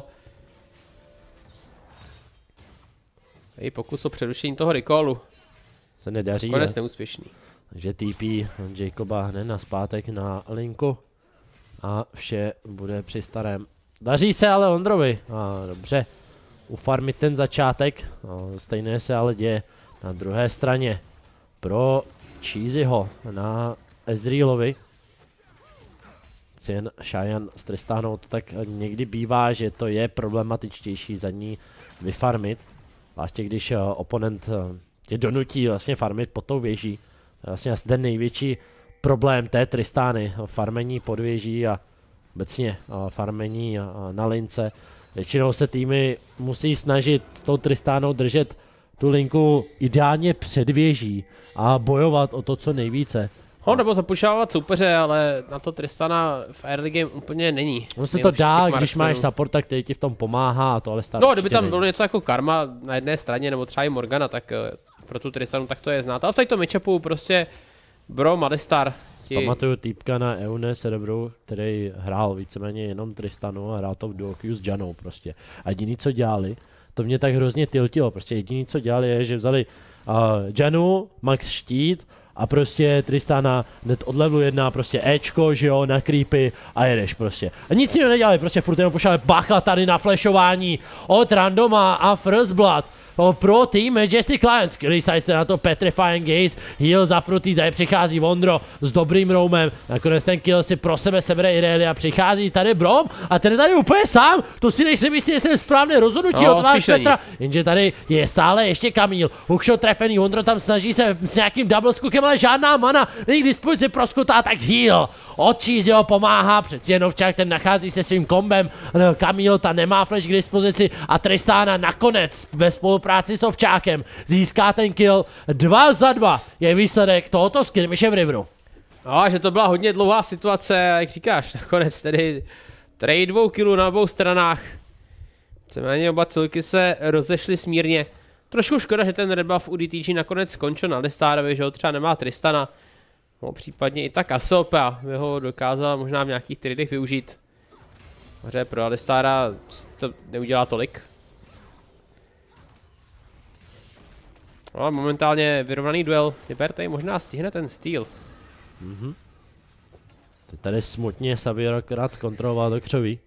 Tady pokus o přerušení toho recallu. Se nedaří. Konec neúspěšný. Takže T P Jacoba hned naspátek na linku. A vše bude při starém. Daří se ale Ondrovi. A dobře. Ufarmit ten začátek. A stejné se ale děje na druhé straně. Pro Cheesyho na Ezrealovi. Cien Cheyenne s Tristanou to tak někdy bývá, že to je problematičtější za ní vyfarmit. Vlastně když uh, oponent uh, tě donutí vlastně farmit pod tou věží. To je vlastně asi ten největší problém té Tristány. Farmení pod věží a obecně uh, farmení uh, na lince. Většinou se týmy musí snažit s tou Tristánou držet tu linku ideálně před věží a bojovat o to co nejvíce. Ho, nebo zapušávat soupeře, ale na to Tristana v early game úplně není. On se to dá, když máš supporta, který ti v tom pomáhá a to ale stále. No, kdyby tam bylo něco jako karma na jedné straně, nebo třeba i Morgana, tak uh, pro tu Tristanu tak to je znát. Ale v tomto matchupu prostě Bro, Alistar. Ti... Pamatuju týpka na Eune serveru, který hrál víceméně jenom Tristanu a hrál to v duo queue s Janou prostě. A jediný co dělali, to mě tak hrozně tiltilo, prostě jediný co dělali je, že vzali uh, Janu, Max štít, a prostě Tristana hned od levelu jedna, prostě Ečko, že jo, na creepy a jedeš prostě. A nic jiného nedělali, prostě furt jenom pošlali bacha tady na flashování od Randoma a First Blood. Pro tým Majestic Lions, který se na to Petrifying Gaze, heal zapnutý, tady přichází Vondro s dobrým roamem, nakonec ten kill si pro sebe sebere Irelia, přichází tady Brom a ten je tady úplně sám, to si nejsem jistý, jestli je správné rozhodnutí no, od vás Petra, jenže tady je stále ještě Kamil, hookshot trefený, Vondro tam snaží se s nějakým double skookem, ale žádná mana není k dispozici pro Skota, tak heal od Cheesyho pomáhá, přeci jen Ovčák, ten nachází se svým kombem, Kamil ta nemá flash k dispozici a Tristana nakonec ve spolupráci s Ovčákem získá ten kill. Dva za dva je výsledek tohoto skirmishe v Riveru. No, že to byla hodně dlouhá situace, jak říkáš, nakonec tedy trade dvou killů na obou stranách. Víceméně oba celky se rozešly smírně. Trošku škoda, že ten red buff u D T G nakonec skončil na Alistarovi, že ho třeba nemá Tristana. No, případně i ta Cassiopeia by ho dokázala možná v nějakých tradech využít. Hře pro Alistara to neudělá tolik. No, momentálně vyrovnaný duel. Diber tady možná stihne ten steal. Mhm. Teď tady smutně Savior akorát zkontroloval do křoví.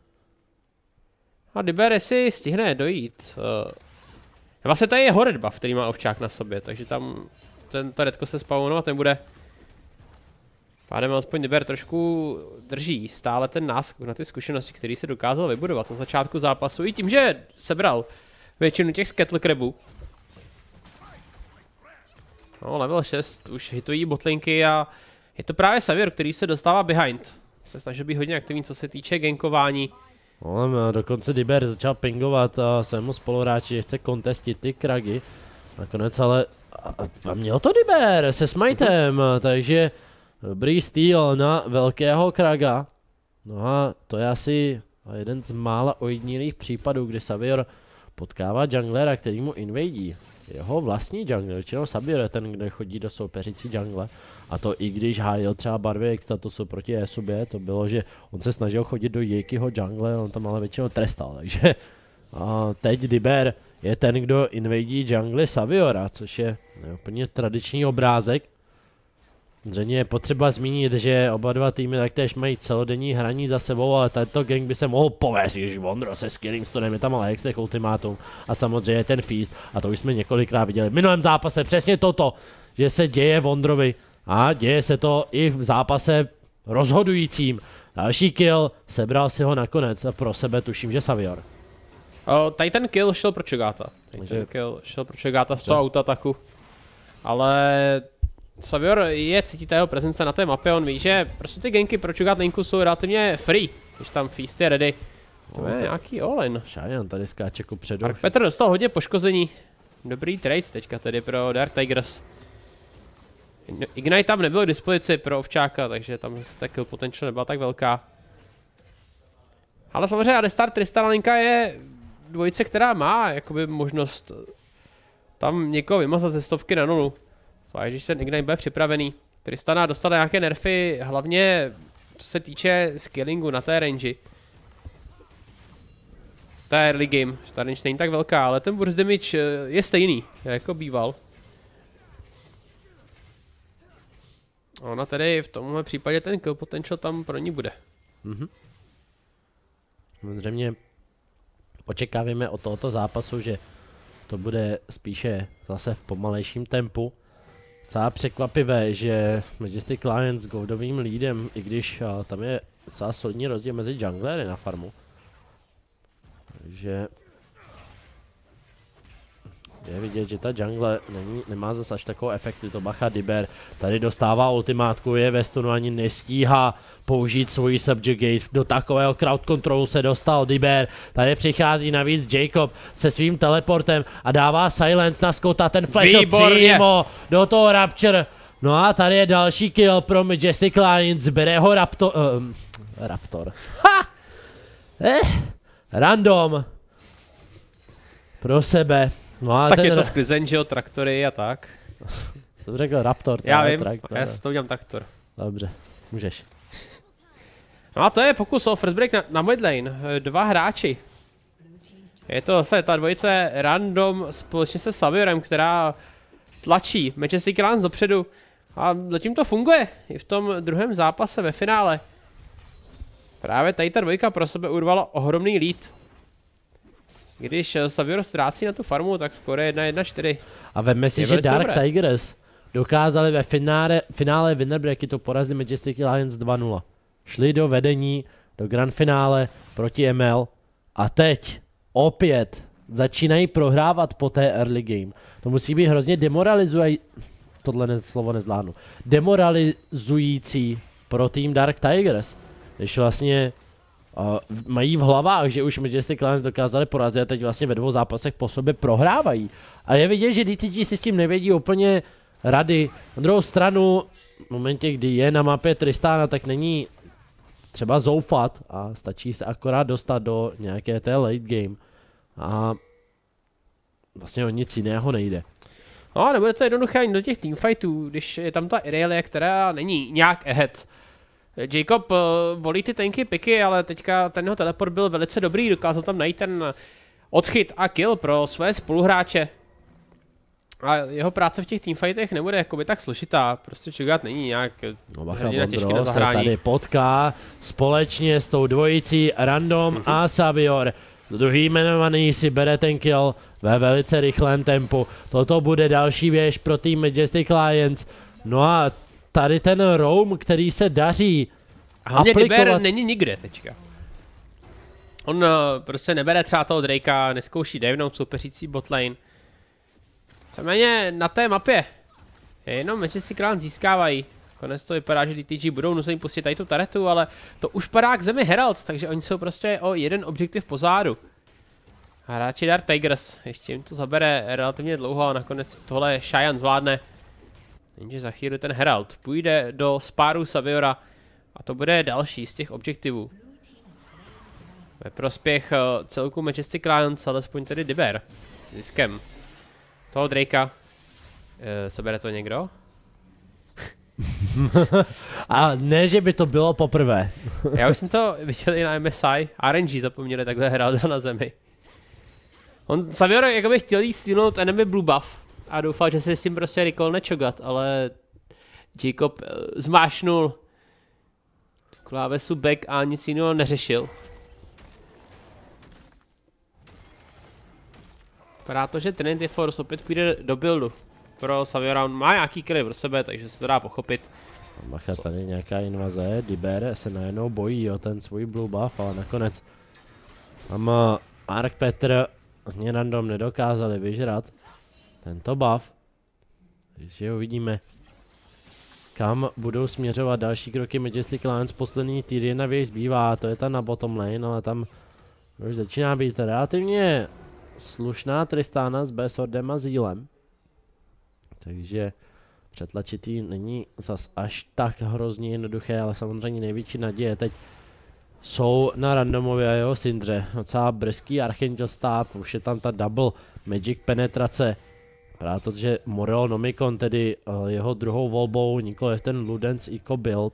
A Diber jestli stihne dojít. Uh, vlastně tady je ho red buff, který má Ovčák na sobě, takže tam tento redko se spawnovat nebude. Pádem alespoň Diber trošku drží stále ten náskok na ty zkušenosti, který se dokázal vybudovat na začátku zápasu. I tím, že sebral většinu těch Skettle Crabů. No, level šest už hitují botlinky a je to právě Savior, který se dostává behind. Se snaží být hodně aktivní, co se týče gankování. No, dokonce Diber začal pingovat a svému spoluhráči, že chce kontestit ty kragy. Nakonec ale a, a měl to Diber se smitem, takže dobrý steal na velkého kraga. No a to je asi jeden z mála ojedinělých případů, kdy Savior potkává junglera, který mu invadí. Jeho vlastní jungle, většinou Savior je ten, kde chodí do soupeřící jungle. A to i když hájil třeba barvy extatusu proti Esubě, to bylo, že on se snažil chodit do Jakeho jungle, on tam ale většinou trestal, takže a teď Diber je ten, kdo invadí jungle Saviora, což je úplně tradiční obrázek. Zřejmě je potřeba zmínit, že oba dva týmy taktéž mají celodenní hraní za sebou, ale tento gang by se mohl povést, když Vondro se Skilling Stonem, je tam ale Hextech ultimátum a samozřejmě ten Feast, a to už jsme několikrát viděli v minulém zápase, přesně toto, že se děje Vondrovi a děje se to i v zápase rozhodujícím. Další kill, sebral si ho nakonec a pro sebe tuším, že Savior. O, tady ten kill šel pro Chogata, tady ten kill šel pro Chogata z toho autoataku, ale Savior je, cítíte jeho prezence na té mapě, on ví, že prostě ty ganky pro Chogat linku jsou relativně free, když tam Feast je ready. To je nějaký all-in. Cheyenne tady skáče kupředu. Mark Petr dostal hodně poškození, dobrý trade teďka tedy pro Dark Tigers. Ignite tam nebyl k dispozici pro Ovčáka, takže tam zase ta kill potential nebyla tak velká. Ale samozřejmě Alistar Tristana Linka je dvojice, která má jakoby možnost tam někoho vymazat ze stovky na nulu. Zvlášť, když ten Ignite bude připravený. Tristana dostala nějaké nerfy, hlavně co se týče skillingu na té range. To je early game, ta range není tak velká, ale ten burst damage je stejný, jako býval. Ona tedy v tomhle případě ten kill potential tam pro ní bude. Mhm. Samozřejmě očekáváme od tohoto zápasu, že to bude spíše zase v pomalejším tempu. Docela překvapivé, že Majestic Lions s goldovým leadem, i když a, tam je docela solidní rozdíl mezi junglery na farmu. Takže je vidět, že ta jungle není, nemá zase až takovou efektivitu. Bacha Diber tady dostává ultimátku, je ve stunu, ani nestíhá použít svoji subjugate. Do takového crowd controlu se dostal Diber. Tady přichází navíc Jacob se svým teleportem a dává silence na Scotta, ten flash přímo do toho Rapture. No a tady je další kill pro Majestic Lions, bere ho Raptor. Um, Raptor. Ha! Eh, random. Pro sebe. No a tak ten je to sklizeň, že jo, traktory a tak. Jsem řekl Raptor, já vím, traktor. já si to udělám traktor. Dobře, můžeš. No a to je pokus o first break na, na mid lane, dva hráči. Je to zase ta dvojice Random společně se Saviorem, která tlačí Majestic Lions dopředu. A zatím to funguje, i v tom druhém zápase ve finále. Právě tady ta dvojka pro sebe urvala ohromný lead. Když Savior ztrácí na tu farmu, tak skoro je jedna jedna čtyři. A veme si, že Dark dobré. Tigers dokázali ve finále, finále winner breaky to porazit Majestic Lions dva nula. Šli do vedení, do grand finále proti M L a teď opět začínají prohrávat po té early game. To musí být hrozně demoralizující, tohle ne, slovo nezvládnu, demoralizující pro tým Dark Tigers. Když vlastně Uh, mají v hlavách, že už Majestic Lions dokázali porazit a teď vlastně ve dvou zápasech po sobě prohrávají. A je vidět, že D T G si s tím nevědí úplně rady. Na druhou stranu, v momentě, kdy je na mapě Tristana, tak není třeba zoufat a stačí se akorát dostat do nějaké té late game. A vlastně o nic jiného nejde. No, nebude to jednoduché ani do těch teamfightů, když je tam ta Irelia, která není nějak ahead. Jacob uh, volí ty tanky piky, ale teďka ten jeho teleport byl velice dobrý, dokázal tam najít ten odchyt a kill pro své spoluhráče. A jeho práce v těch teamfightech nebude jakoby tak složitá, prostě Čugat není nějak no, hrdina těžký na zahrání. Se tady potká společně s tou dvojicí Random mm-hmm. a Savior. Druhý jmenovaný si bere ten kill ve velice rychlém tempu. Toto bude další věž pro tým Majestic Lions. No a tady ten roam, který se daří hlavně aplikovat. Diber není nikde teďka. On uh, prostě nebere třeba toho Drakea, neskouší divenout soupeřící botlane. Nicméně na té mapě jenom Majestic Lions získávají. Konec to vypadá, že D T G budou nuceni pustit tady tu taretu, ale to už padá k zemi Herald, takže oni jsou prostě o jeden objektiv pozadu. Hráči Dark Tigers, ještě jim to zabere relativně dlouho a nakonec tohle Cheyenne zvládne. Jenže za chvíli ten Herald půjde do spáru Saviora a to bude další z těch objektivů. Ve prospěch uh, celku Majestic Lions, alespoň tedy Diber. Ziskem toho Drakea. Uh, sebere to někdo? A ne, že by to bylo poprvé. Já už jsem to viděl i na M S I. R N G zapomněli takhle Heralda na zemi. On, Savior jakoby chtěl jí stealnout enemy blue buff. A doufal, že se s tím prostě recallne Cho'Gath, ale Jacob uh, zmášnul klávesu back a nic jiného neřešil. Vypadá to, že Trinity Force opět půjde do buildu. Pro Saviora on má nějaký killy pro sebe, takže se to dá pochopit. Bacha, tady nějaká invaze, Diber se najednou bojí o ten svůj blue buff, ale nakonec tam Mark Petr ani Random nedokázali vyžrat tento buff. Takže uvidíme, kam budou směřovat další kroky Majestic Lions. Poslední tier jedna věž zbývá, to je ta na bottom lane, ale tam už začíná být relativně slušná Tristana s B-Swordem a Zílem. Takže přetlačitý není zas až tak hrozně jednoduché, ale samozřejmě největší naděje teď jsou na randomově a jeho Syndře. Docela brzký Archangel Staff, už je tam ta double magic penetrace. Právě to, že Morel Nomicon, tedy uh, jeho druhou volbou, nikoliv ten Ludens Eco build.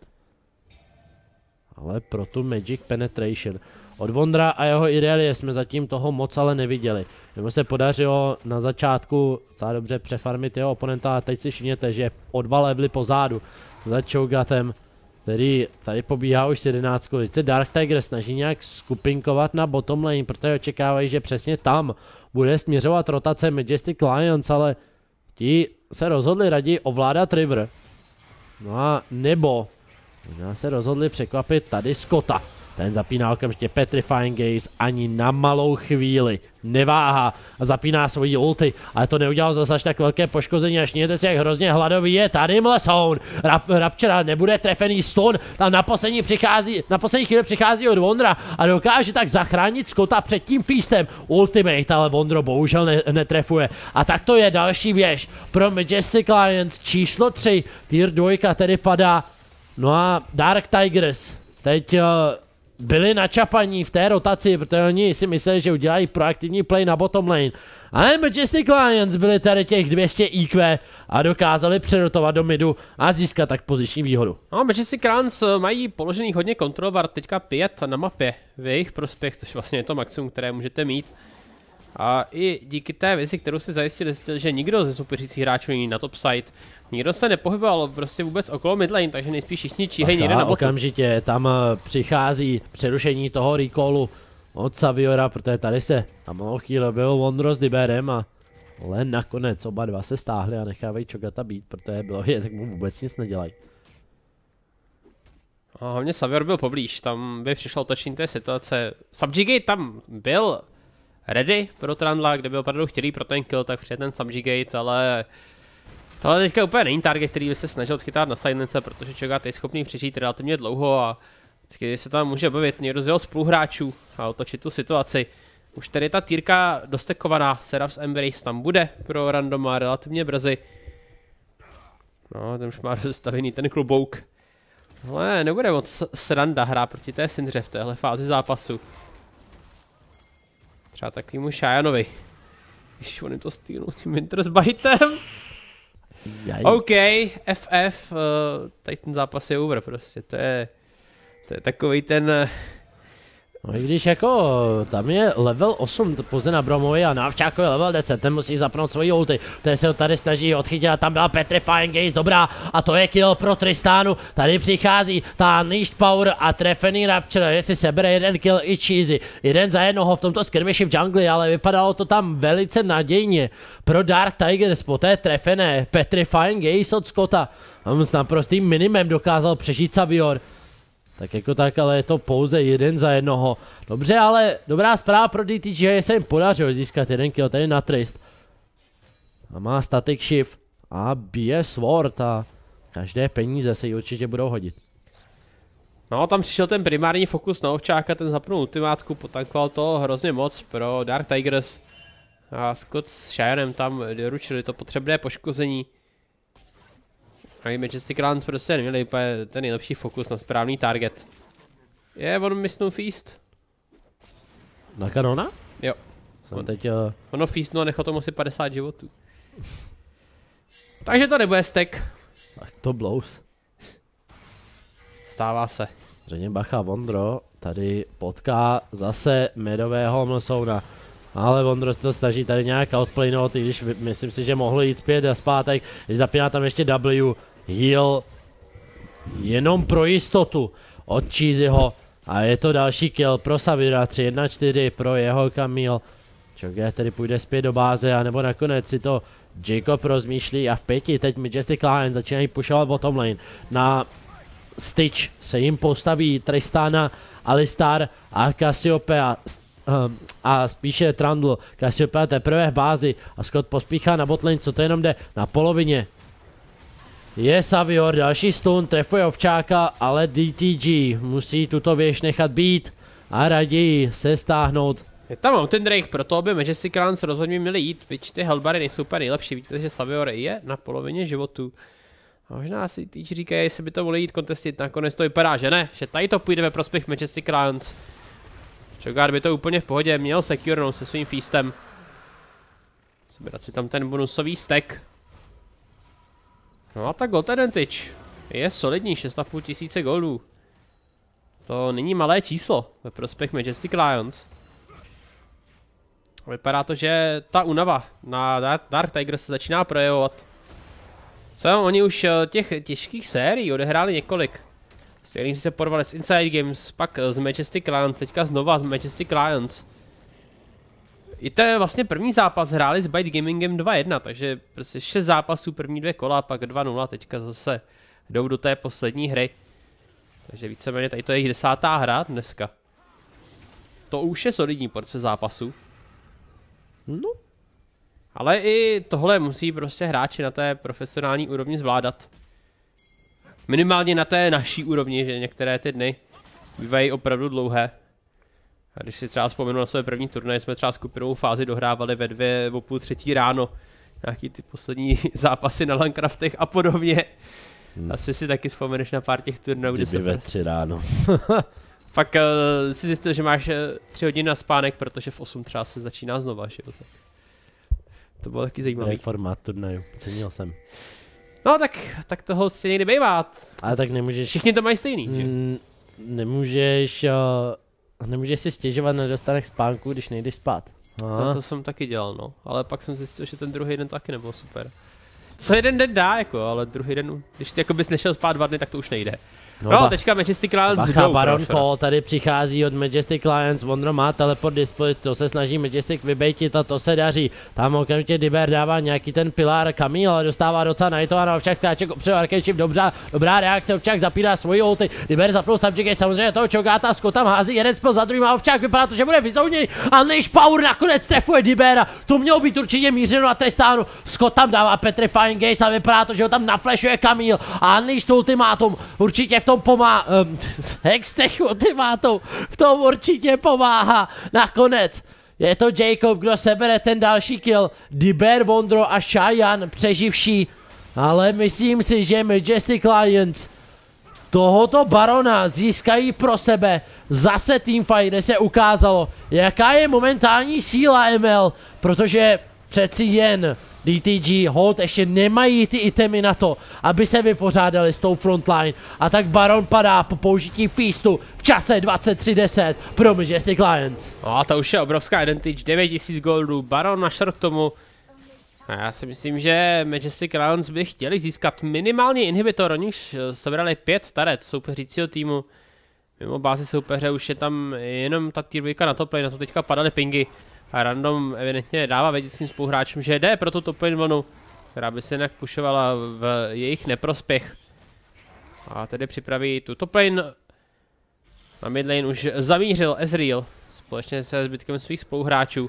Ale pro tu magic penetration. Od Vondra a jeho Irelie jsme zatím toho moc ale neviděli. Jemu se podařilo na začátku docela dobře přefarmit jeho oponenta a teď si všimněte, že je o dva levely pozadu za Cho'Gathem, který tady pobíhá už s jedenáctkou. Teď se Dark Tiger snaží nějak skupinkovat na bottom lane, protože očekávají, že přesně tam bude směřovat rotace Majestic Lions, ale ti se rozhodli raději ovládat River. No a nebo možná se rozhodli překvapit tady Scotta. Ten zapíná okamžitě Petrifying Gaze, ani na malou chvíli neváhá a zapíná svoji ulti, ale to neudělal zase až tak velké poškození, až mějte si, jak hrozně hladový je tady Mlesoun. Rap, Raptura nebude trefený stun, tam na poslední přichází, na poslední chvíli přichází od Vondra a dokáže tak zachránit Scotta před tím feastem. Ultimate, ale Vondro bohužel ne, netrefuje. A tak to je další věž pro Majestic Lions číslo tři, tier dva tedy padá. No a Dark Tigers teď uh, byli načapaní v té rotaci, protože oni si mysleli, že udělají proaktivní play na bottom lane. Ale Majestic Lions byli tady těch dvě stě í kvé a dokázali přerotovat do midu a získat tak poziční výhodu. No, Majestic Lions mají položených hodně kontrolovat, teďka pět na mapě v jejich prospěch, což vlastně je to maximum, které můžete mít. A i díky té vizi, kterou si zajistili, zjistili, že nikdo ze soupeřících hráčů není na top side. Nikdo se nepohyboval prostě vůbec okolo midlane, takže nejspíš všichni číhají někde na botu. Okamžitě tam přichází přerušení toho recallu od Saviora, protože tady se na malou chvíli byl Vondro s Diberem a ale nakonec oba dva se stáhli a nechávají Cho'Gatha být, protože bylo je, tak mu vůbec nic nedělají. A hlavně Savior byl poblíž, tam by přišlo otočení té situace. Subjugate tam byl ready pro Trundla, kde by opravdu chtěli pro ten kill, tak přijde ten Subjugate, ale tohle teďka úplně není target, který by se snažil odchytat na silence, protože Cho'Gath je schopný přežít relativně dlouho a vždycky se tam může objevit někdo z jeho spoluhráčů a otočit tu situaci. Už tady ta týrka dostekovaná, Seraph's Embrace tam bude pro randoma relativně brzy. No, ten už má rozestavený ten klobouk. Ale nebude moc sranda hrát proti té Syndře v téhle fázi zápasu. Třeba takovýmu Shyanovi. Ježiš, on jim to stýlnul tím Wintersbitem. OK, F F, uh, tady ten zápas je over prostě, to je, to je takový ten... No i když jako tam je level osm pouze na Bromovi a Návčákovi level deset, ten musí zapnout svoji ulti, který se ho tady snaží odchytit a tam byla Petrifying Gaze, dobrá a to je kill pro Tristanu, tady přichází ta Unleashed Power a trefený Rapture, jestli sebere jeden kill i Cheesy, jeden za jednoho v tomto skirmishi v jungli, ale vypadalo to tam velice nadějně pro Dark Tigers po té trefené Petrifying Gaze od Scotta, tam s naprostým minimem dokázal přežít Savior. Tak jako tak, ale je to pouze jeden za jednoho. Dobře, ale dobrá zpráva pro D T G, že se jim podařilo získat jeden kill tady na Trist. A má static shift a bije sword a každé peníze se jí určitě budou hodit. No, tam přišel ten primární fokus na ovčáka, ten zapnul ultimátku, potankoval to hrozně moc pro Dark Tigers. A Scott s Shireem tam doručili to potřebné poškození. A i Majestic Lions prostě neměli úplně ten nejlepší fokus na správný target. Je, on misnul feast. Na kanona? Jo. Jsem on, teď... Uh... Ono feastnul a nechal tomu asi padesát životů. Takže to nebude stack. Tak to blows. Stává se. Zřejmě bacha, Vondro tady potká zase medového Mlesouna. Ale Vondro to snaží tady nějak outplaynout, i když myslím si, že mohl jít zpět a zpátek. Když zapíná tam ještě W, heal, jenom pro jistotu od Cheesyho. A je to další kill pro Savira, tři jedna čtyři pro jeho Camille. Cho'Gath tedy půjde zpět do báze, anebo nakonec si to Jacob rozmýšlí a v pěti teď Majestic Lions začínají pushovat bottom lane. Na Stitch se jim postaví Tristana, Alistar a Cassiopeia. Um, a spíše Trundle, Cassiopeia teprve v bázi a Scott pospíchá na botlane, co to jenom jde na polovině. Je Savior, další stun, trefuje ovčáka, ale D T G musí tuto věž nechat být a raději se stáhnout Je tam Mountain Drake, proto by Majestic Clans rozhodně měli jít, byť ty Hellbary nejsou úplně nejlepší, víte, že Savior je na polovině životu. A možná si týč říkají, jestli by to mohli jít kontestit, nakonec to vypadá, že ne, že tady to půjde ve prospěch Majestic Clans. Cho'Gath by to úplně v pohodě měl securnout se svým feastem. Zbírat si tam ten bonusový stack. No a tak gold advantage je solidní, šest a půl tisíce goldů. To není malé číslo ve prospěch Majestic Lions. Vypadá to, že ta únava na Dark, Dark Tiger se začíná projevovat. Co, oni už těch těžkých sérií odehráli několik. S kterými se porvali z Inside Games, pak z Majestic Lions, teďka znova z Majestic Lions. I to je vlastně první zápas, hráli s Byte Gamingem dva jedna, takže prostě šest zápasů, první dvě kola, pak dva nula, teďka zase jdou do té poslední hry. Takže víceméně tady to je jejich desátá hra dneska. To už je solidní porce zápasů. No. Ale i tohle musí prostě hráči na té profesionální úrovni zvládat. Minimálně na té naší úrovni, že některé ty dny bývají opravdu dlouhé. A když si třeba vzpomenu na své první turnaje, jsme třeba skupinovou fázi dohrávali ve dvě o půl třetí ráno. Nějaký ty poslední zápasy na Landcraftech a podobně. Hmm. Asi si taky vzpomeneš na pár těch turnajů, kde se ve tři ráno. Pak uh, si zjistil, že máš uh, tři hodiny na spánek, protože v osm třeba se začíná znova, že jo? Tak to bylo taky zajímavé. Formát turnaju, cenil jsem. No tak, tak toho si někdy bývat. Ale tak nemůžeš... Všichni to mají stejný, že? Mm, nemůžeš... Uh, nemůžeš si stěžovat na nedostatek spánku, když nejdeš spát. To, to jsem taky dělal, no. Ale pak jsem zjistil, že ten druhý den to taky nebyl super. To se jeden den dá, jako, ale druhý den, když ty jako bys nešel spát dva dny, tak to už nejde. No, no teďka Majestic Lions bacha, Baron Call tady přichází od Majestic Lions, Wondro má teleport display, to se snaží Majestic vybejtit a to se daří. Tam okamžitě Diber dává nějaký ten pilár Camille, ale dostává docela najtováno, Ovčák skáče před Arcade, dobrá, dobrá reakce, Ovčák zapírá svoji ulti, Diber zapnul subject, samozřejmě toho Cho'Gatha, Scott tam hází jeden spell za druhým a Ovčák vypadá to, že bude vyzouněný a Unleash Power nakonec trefuje Dibera, to mělo být určitě mířeno na Tristánu, Scott tam dává Petrifying Gaze a vypadá to, že ho tam naflashuje Camille a Unleash to ultimátum, určitě v tom pomá... Um, Hextech ultimátum v tom určitě pomáhá. Nakonec je to Jacob, kdo sebere ten další kill. Diber, Wondro a Cheyenne přeživší. Ale myslím si, že Majestic Lions tohoto Barona získají pro sebe. Zase teamfight, kde se ukázalo, jaká je momentální síla M L, protože přeci jen D T G, Hold ještě nemají ty itemy na to, aby se vypořádali s tou frontline. A tak Baron padá po použití feastu v čase dvacet tři deset pro Majestic Lions. No a to už je obrovská advantage, devět tisíc goldů, Baron našel k tomu. A já si myslím, že Majestic Lions by chtěli získat minimálně inhibitor, oni už sebrali pět taret soupeřícího týmu. Mimo bázi soupeře už je tam jenom ta tier dvojka na top lane, na to teďka padaly pingy. A Random evidentně dává vědět svým spoluhráčům, že jde pro tu top lane vlnu, která by se jinak pushovala v jejich neprospěch. A tedy připraví tu top lane. Na mid lane už zamířil Ezreal společně se zbytkem svých spoluhráčů.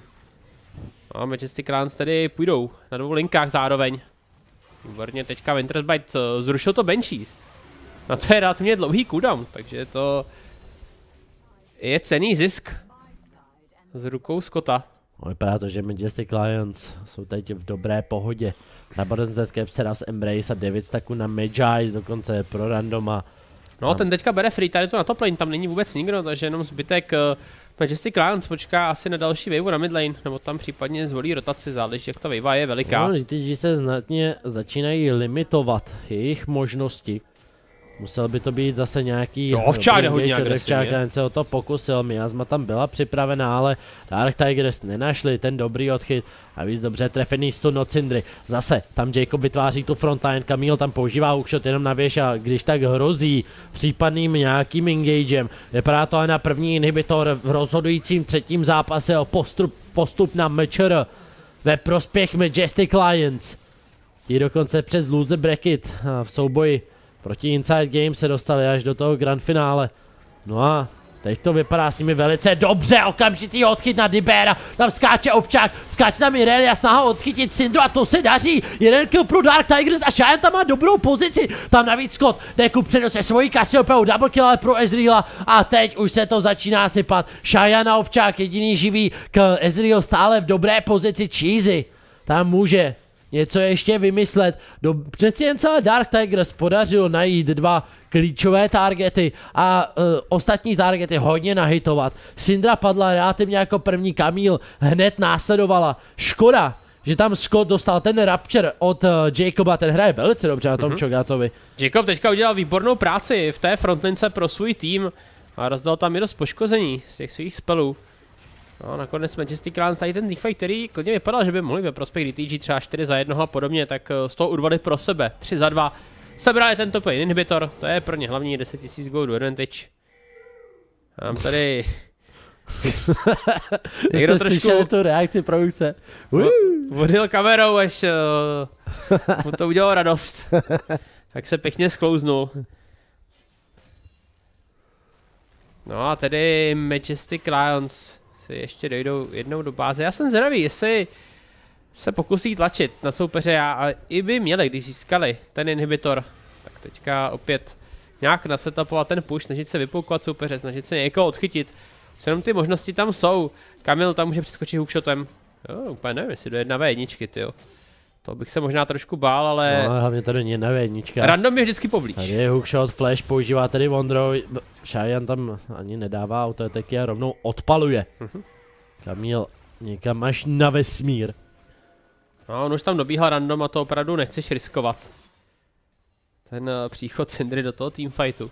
A Majestic Clans tedy půjdou na dvou linkách zároveň. Výborně, teďka Wintersbite zrušil to Banshees. Na to je relativně dlouhý cooldown, takže to je cenný zisk s rukou Scotta. No, vypadá to, že Majestic Lions jsou teď v dobré pohodě. Na Baron Z Capsera z Embrace a devět stacků na Magi, dokonce pro Randoma. No, ten teďka bere free, tady to na top lane, tam není vůbec nikdo, takže jenom zbytek uh, Majestic Lions počká asi na další wave na mid lane, nebo tam případně zvolí rotaci, záleží jak ta wave je veliká. No, že se znatně začínají limitovat jejich možnosti. Musel by to být zase nějaký... Jo, Ovčák jde hodně agresivně. Ten se o to pokusil, Miasma tam byla připravená, ale Dark Tigers nenašli ten dobrý odchyt a víc dobře trefený stun od Syndry. Zase tam Jacob vytváří tu frontline, Camille tam používá hookshot jenom na věž a když tak hrozí případným nějakým engagem. Vypadá to ale na první inhibitor v rozhodujícím třetím zápase o postup, postup na M Č R ve prospěch Majestic Lions. Ti dokonce přes loser bracket v souboji proti Inside Games se dostali až do toho grand finále. No a Teď to vypadá s nimi velice dobře, okamžitý odchyt na Dibera, tam skáče Ovčák, skáče tam Irelia, snaha odchytit Syndru a to se daří. Jeden kill pro Dark Tigers a Cheyenne tam má dobrou pozici, tam navíc Scott jde ku předu se svojí Cassiopeou, double kill ale pro Ezreala a teď už se to začíná sypat. Cheyenne a Ovčák jediný živý, k Ezreal stále v dobré pozici, Cheesy tam může něco ještě vymyslet. Do, přeci jen celé Dark Tigers podařilo najít dva klíčové targety a uh, ostatní targety hodně nahitovat. Syndra padla relativně jako první, Camille hned následovala. Škoda, že tam Scott dostal ten Rapture od uh, Jacoba, ten hraje velice dobře na tom mm-hmm. Chogatovi. Jacob teďka udělal výbornou práci v té frontlince pro svůj tým a rozdal tam i dost poškození z těch svých spelů. No, nakonec Majestic Clans tady ten teamfight, který klidně vypadal, že by mohli ve prospěch D T G třeba čtyři za jednoho a podobně, tak z toho urvali pro sebe, tři za dva. Sebrali tento play inhibitor, to je pro ně hlavní deset tisíc goldů advantage. Mám tady... Někdo trošku... slyšeli tu reakci produkce. Vodil kamerou, až uh, mu to udělalo radost. Tak se pěkně sklouznul. No a tedy Majestic Lions si ještě dojdou jednou do báze. Já jsem zvědavý, jestli se pokusí tlačit na soupeře, a i by měli, když získali ten inhibitor. Tak teďka opět nějak nasetapovat ten push, snažit se vypoukovat soupeře, snažit se někoho odchytit. Co jenom ty možnosti tam jsou. Camille tam může přeskočit hookshotem. Jo, úplně nevím, jestli do jedna vé jedničky, tyjo. To bych se možná trošku bál, ale... No, hlavně to do jedna vé jednička. Random je vždycky poblíž. Tady je hookshot, flash, používá tady Wondro. Cheyenne tam ani nedává autoataky a rovnou odpaluje. Uh-huh. Camille někam až na vesmír. No, on už tam dobíhal random a to opravdu nechceš riskovat. Ten uh, příchod Syndry do toho teamfightu.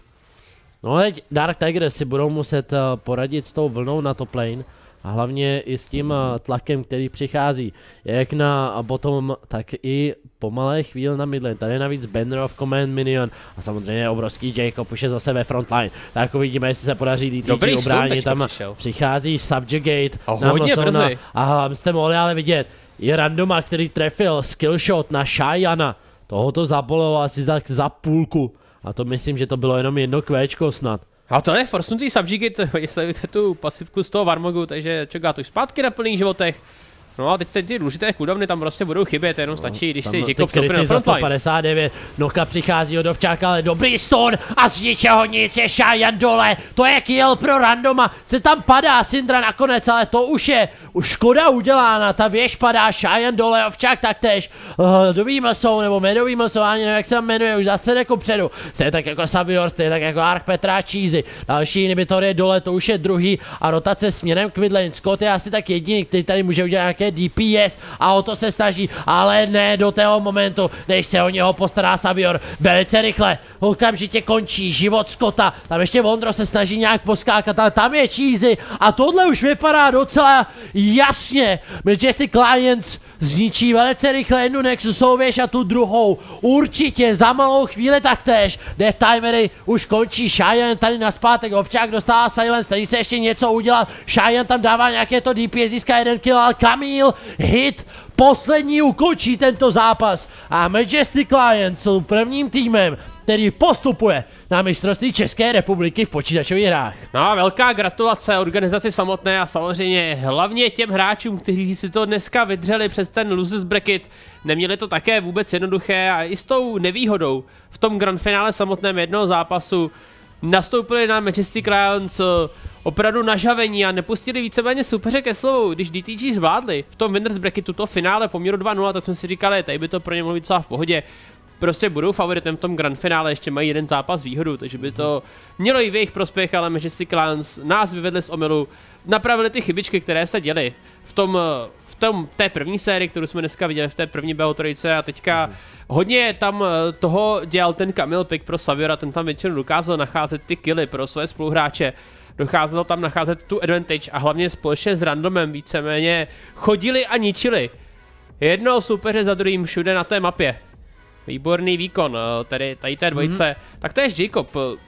No teď Dark Tigers si budou muset uh, poradit s tou vlnou na top lane. A hlavně i s tím uh, tlakem, který přichází jak na bottom, tak i po malé chvíli na midlane. Tady je navíc Banner of Command Minion a samozřejmě obrovský Jacob už je zase ve frontline. Tak uvidíme, jestli se podaří D T G ubránit. Tam přišel. Přichází Subjugate a hodně brzy. A jste mohli ale vidět, je Randoma, který trefil skillshot na Cheyenne. Toho to zabolelo asi tak za půlku. A to myslím, že to bylo jenom jedno kvéčko snad. A to je forsnutý Subjugate, jestli tu pasivku z toho Varmogu, takže čeká to už zpátky na plných životech. No a teď, teď ty důležité cooldowny tam prostě budou chybět, jenom stačí, když si Jacob stoupne na frontline. sto padesát devět, Noka přichází od Ovčáka, ale dobrý stun a z ničeho nic je Cheyenne dole, to je kill pro Randoma, se tam padá Syndra nakonec, ale to už je, už škoda udělána, ta věž padá, Cheyenne dole, Ovčák taktéž, uh, dový mlsou, nebo medový mlsou, ani nevím, jak se tam jmenuje, už zase jako předu, stejně tak jako Savior, stejně tak jako Ark Petra Cheesy, další inhibitor je dole, to už je druhý a rotace směrem k midlane. Scott je asi tak jediný, který tady může udělat nějaké D P S a o to se snaží, ale ne do toho momentu, než se o něho postará Savior. Velice rychle, okamžitě končí život Scotta, tam ještě Wondro se snaží nějak poskákat, ale tam je Cheesy a tohle už vypadá docela jasně. Majestic Lions zničí velice rychle jednu Nexusovou věž a tu druhou určitě za malou chvíli taktéž. Death Timery už končí, Cheyenne tady naspátek, Ovčák dostává silence, tady se ještě něco udělat, Cheyenne tam dává nějaké to D P S, získá jeden kill, ale Camille hit poslední ukončí tento zápas a Majestic Lions jsou prvním týmem, který postupuje na mistrovství České republiky v počítačových hrách. No a velká gratulace organizaci samotné a samozřejmě hlavně těm hráčům, kteří si to dneska vydřeli přes ten losers bracket. Neměli to také vůbec jednoduché a i s tou nevýhodou v tom grand finále samotném jednoho zápasu nastoupili na Majestic Lions opravdu nažavení a nepustili víceméně soupeře ke slovu. Když D T G zvládli v tom winners bracketu to finále poměru dva nula, tak jsme si říkali, tady by to pro ně mohlo být celá v pohodě. Prostě budou favoritem v tom grand finále, ještě mají jeden zápas výhodu, takže by to mělo i v jejich prospěch, ale Majestic Lions nás vyvedli z omylu, napravili ty chybičky, které se děly v tom, v tom té první sérii, kterou jsme dneska viděli v té první B O tři a teďka hodně tam toho dělal ten Camille pick pro Saviora, ten tam většinou dokázal nacházet ty killy pro své spoluhráče. Dokázal tam nacházet tu advantage a hlavně společně s randomem víceméně chodili a ničili jednoho soupeře za druhým všude na té mapě. Výborný výkon, tedy tady té dvojice. Mm-hmm. Tak to je Jacob.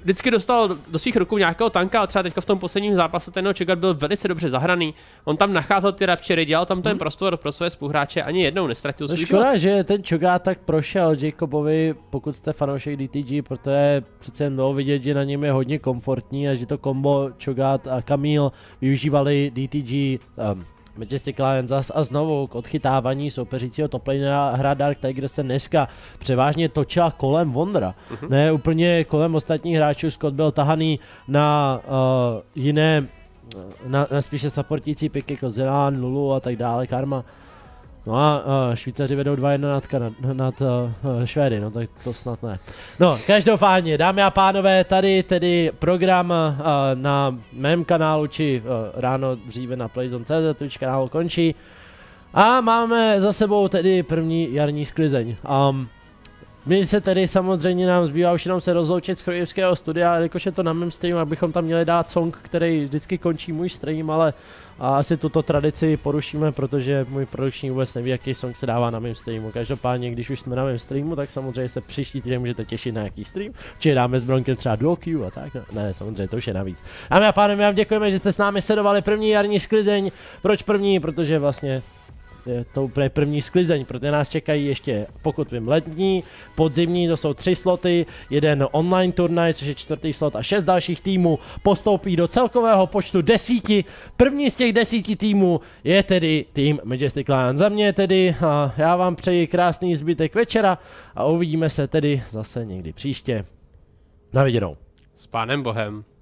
vždycky dostal do, do svých rukou nějakého tanka, a třeba teďka v tom posledním zápase ten Cho'Gath byl velice dobře zahraný. On tam nacházel ty raptury, dělal tam ten hmm. prostor pro své spoluhráče, ani jednou nestratil svůj život. Škoda, že ten Cho'Gath tak prošel Jacobovi, pokud jste fanoušek D T G, protože přece jen bylo vidět, že na něm je hodně komfortní a že to kombo Cho'Gath a Camille využívali D T G um, Majestic Lion zas a znovu k odchytávání soupeřícího toplanera. Hra Dark Tiger se dneska převážně točila kolem Wondera, uh-huh. ne úplně kolem ostatních hráčů. Scott byl tahaný na uh, jiné, na, na spíše supportící piky jako Zelan, Lulu a tak dále, Karma. No a uh, Švýcaři vedou dva jedna nad, nad, nad uh, Švédy, no tak to snad ne. No, každopádně, dámy a pánové, tady tedy program uh, na mém kanálu, či uh, ráno dříve na Playzone tečka cé zet, Twitch kanálu končí. A máme za sebou tedy první jarní sklizeň. Um, my se tedy samozřejmě nám zbývá už jenom se rozloučit z Chrojevského studia, jakož je to na mém streamu, abychom tam měli dát song, který vždycky končí můj stream, ale a asi tuto tradici porušíme, protože můj produkční vůbec neví, jaký song se dává na mém streamu. Každopádně, když už jsme na mém streamu, tak samozřejmě se příští týden můžete těšit na jaký stream. Či dáme s Bronkem třeba duo queue a tak. Ne, samozřejmě, to už je navíc. Dámy a pánové, my vám děkujeme, že jste s námi sledovali první jarní sklizeň. Proč první? Protože vlastně je to úplně první sklizeň, protože nás čekají ještě, pokud vím, letní, podzimní, to jsou tři sloty, jeden online turnaj, což je čtvrtý slot a šest dalších týmů postoupí do celkového počtu desíti. První z těch desíti týmů je tedy tým Majestic Lion. Za mě tedy a já vám přeji krásný zbytek večera a uvidíme se tedy zase někdy příště. Na viděnou. S pánem Bohem.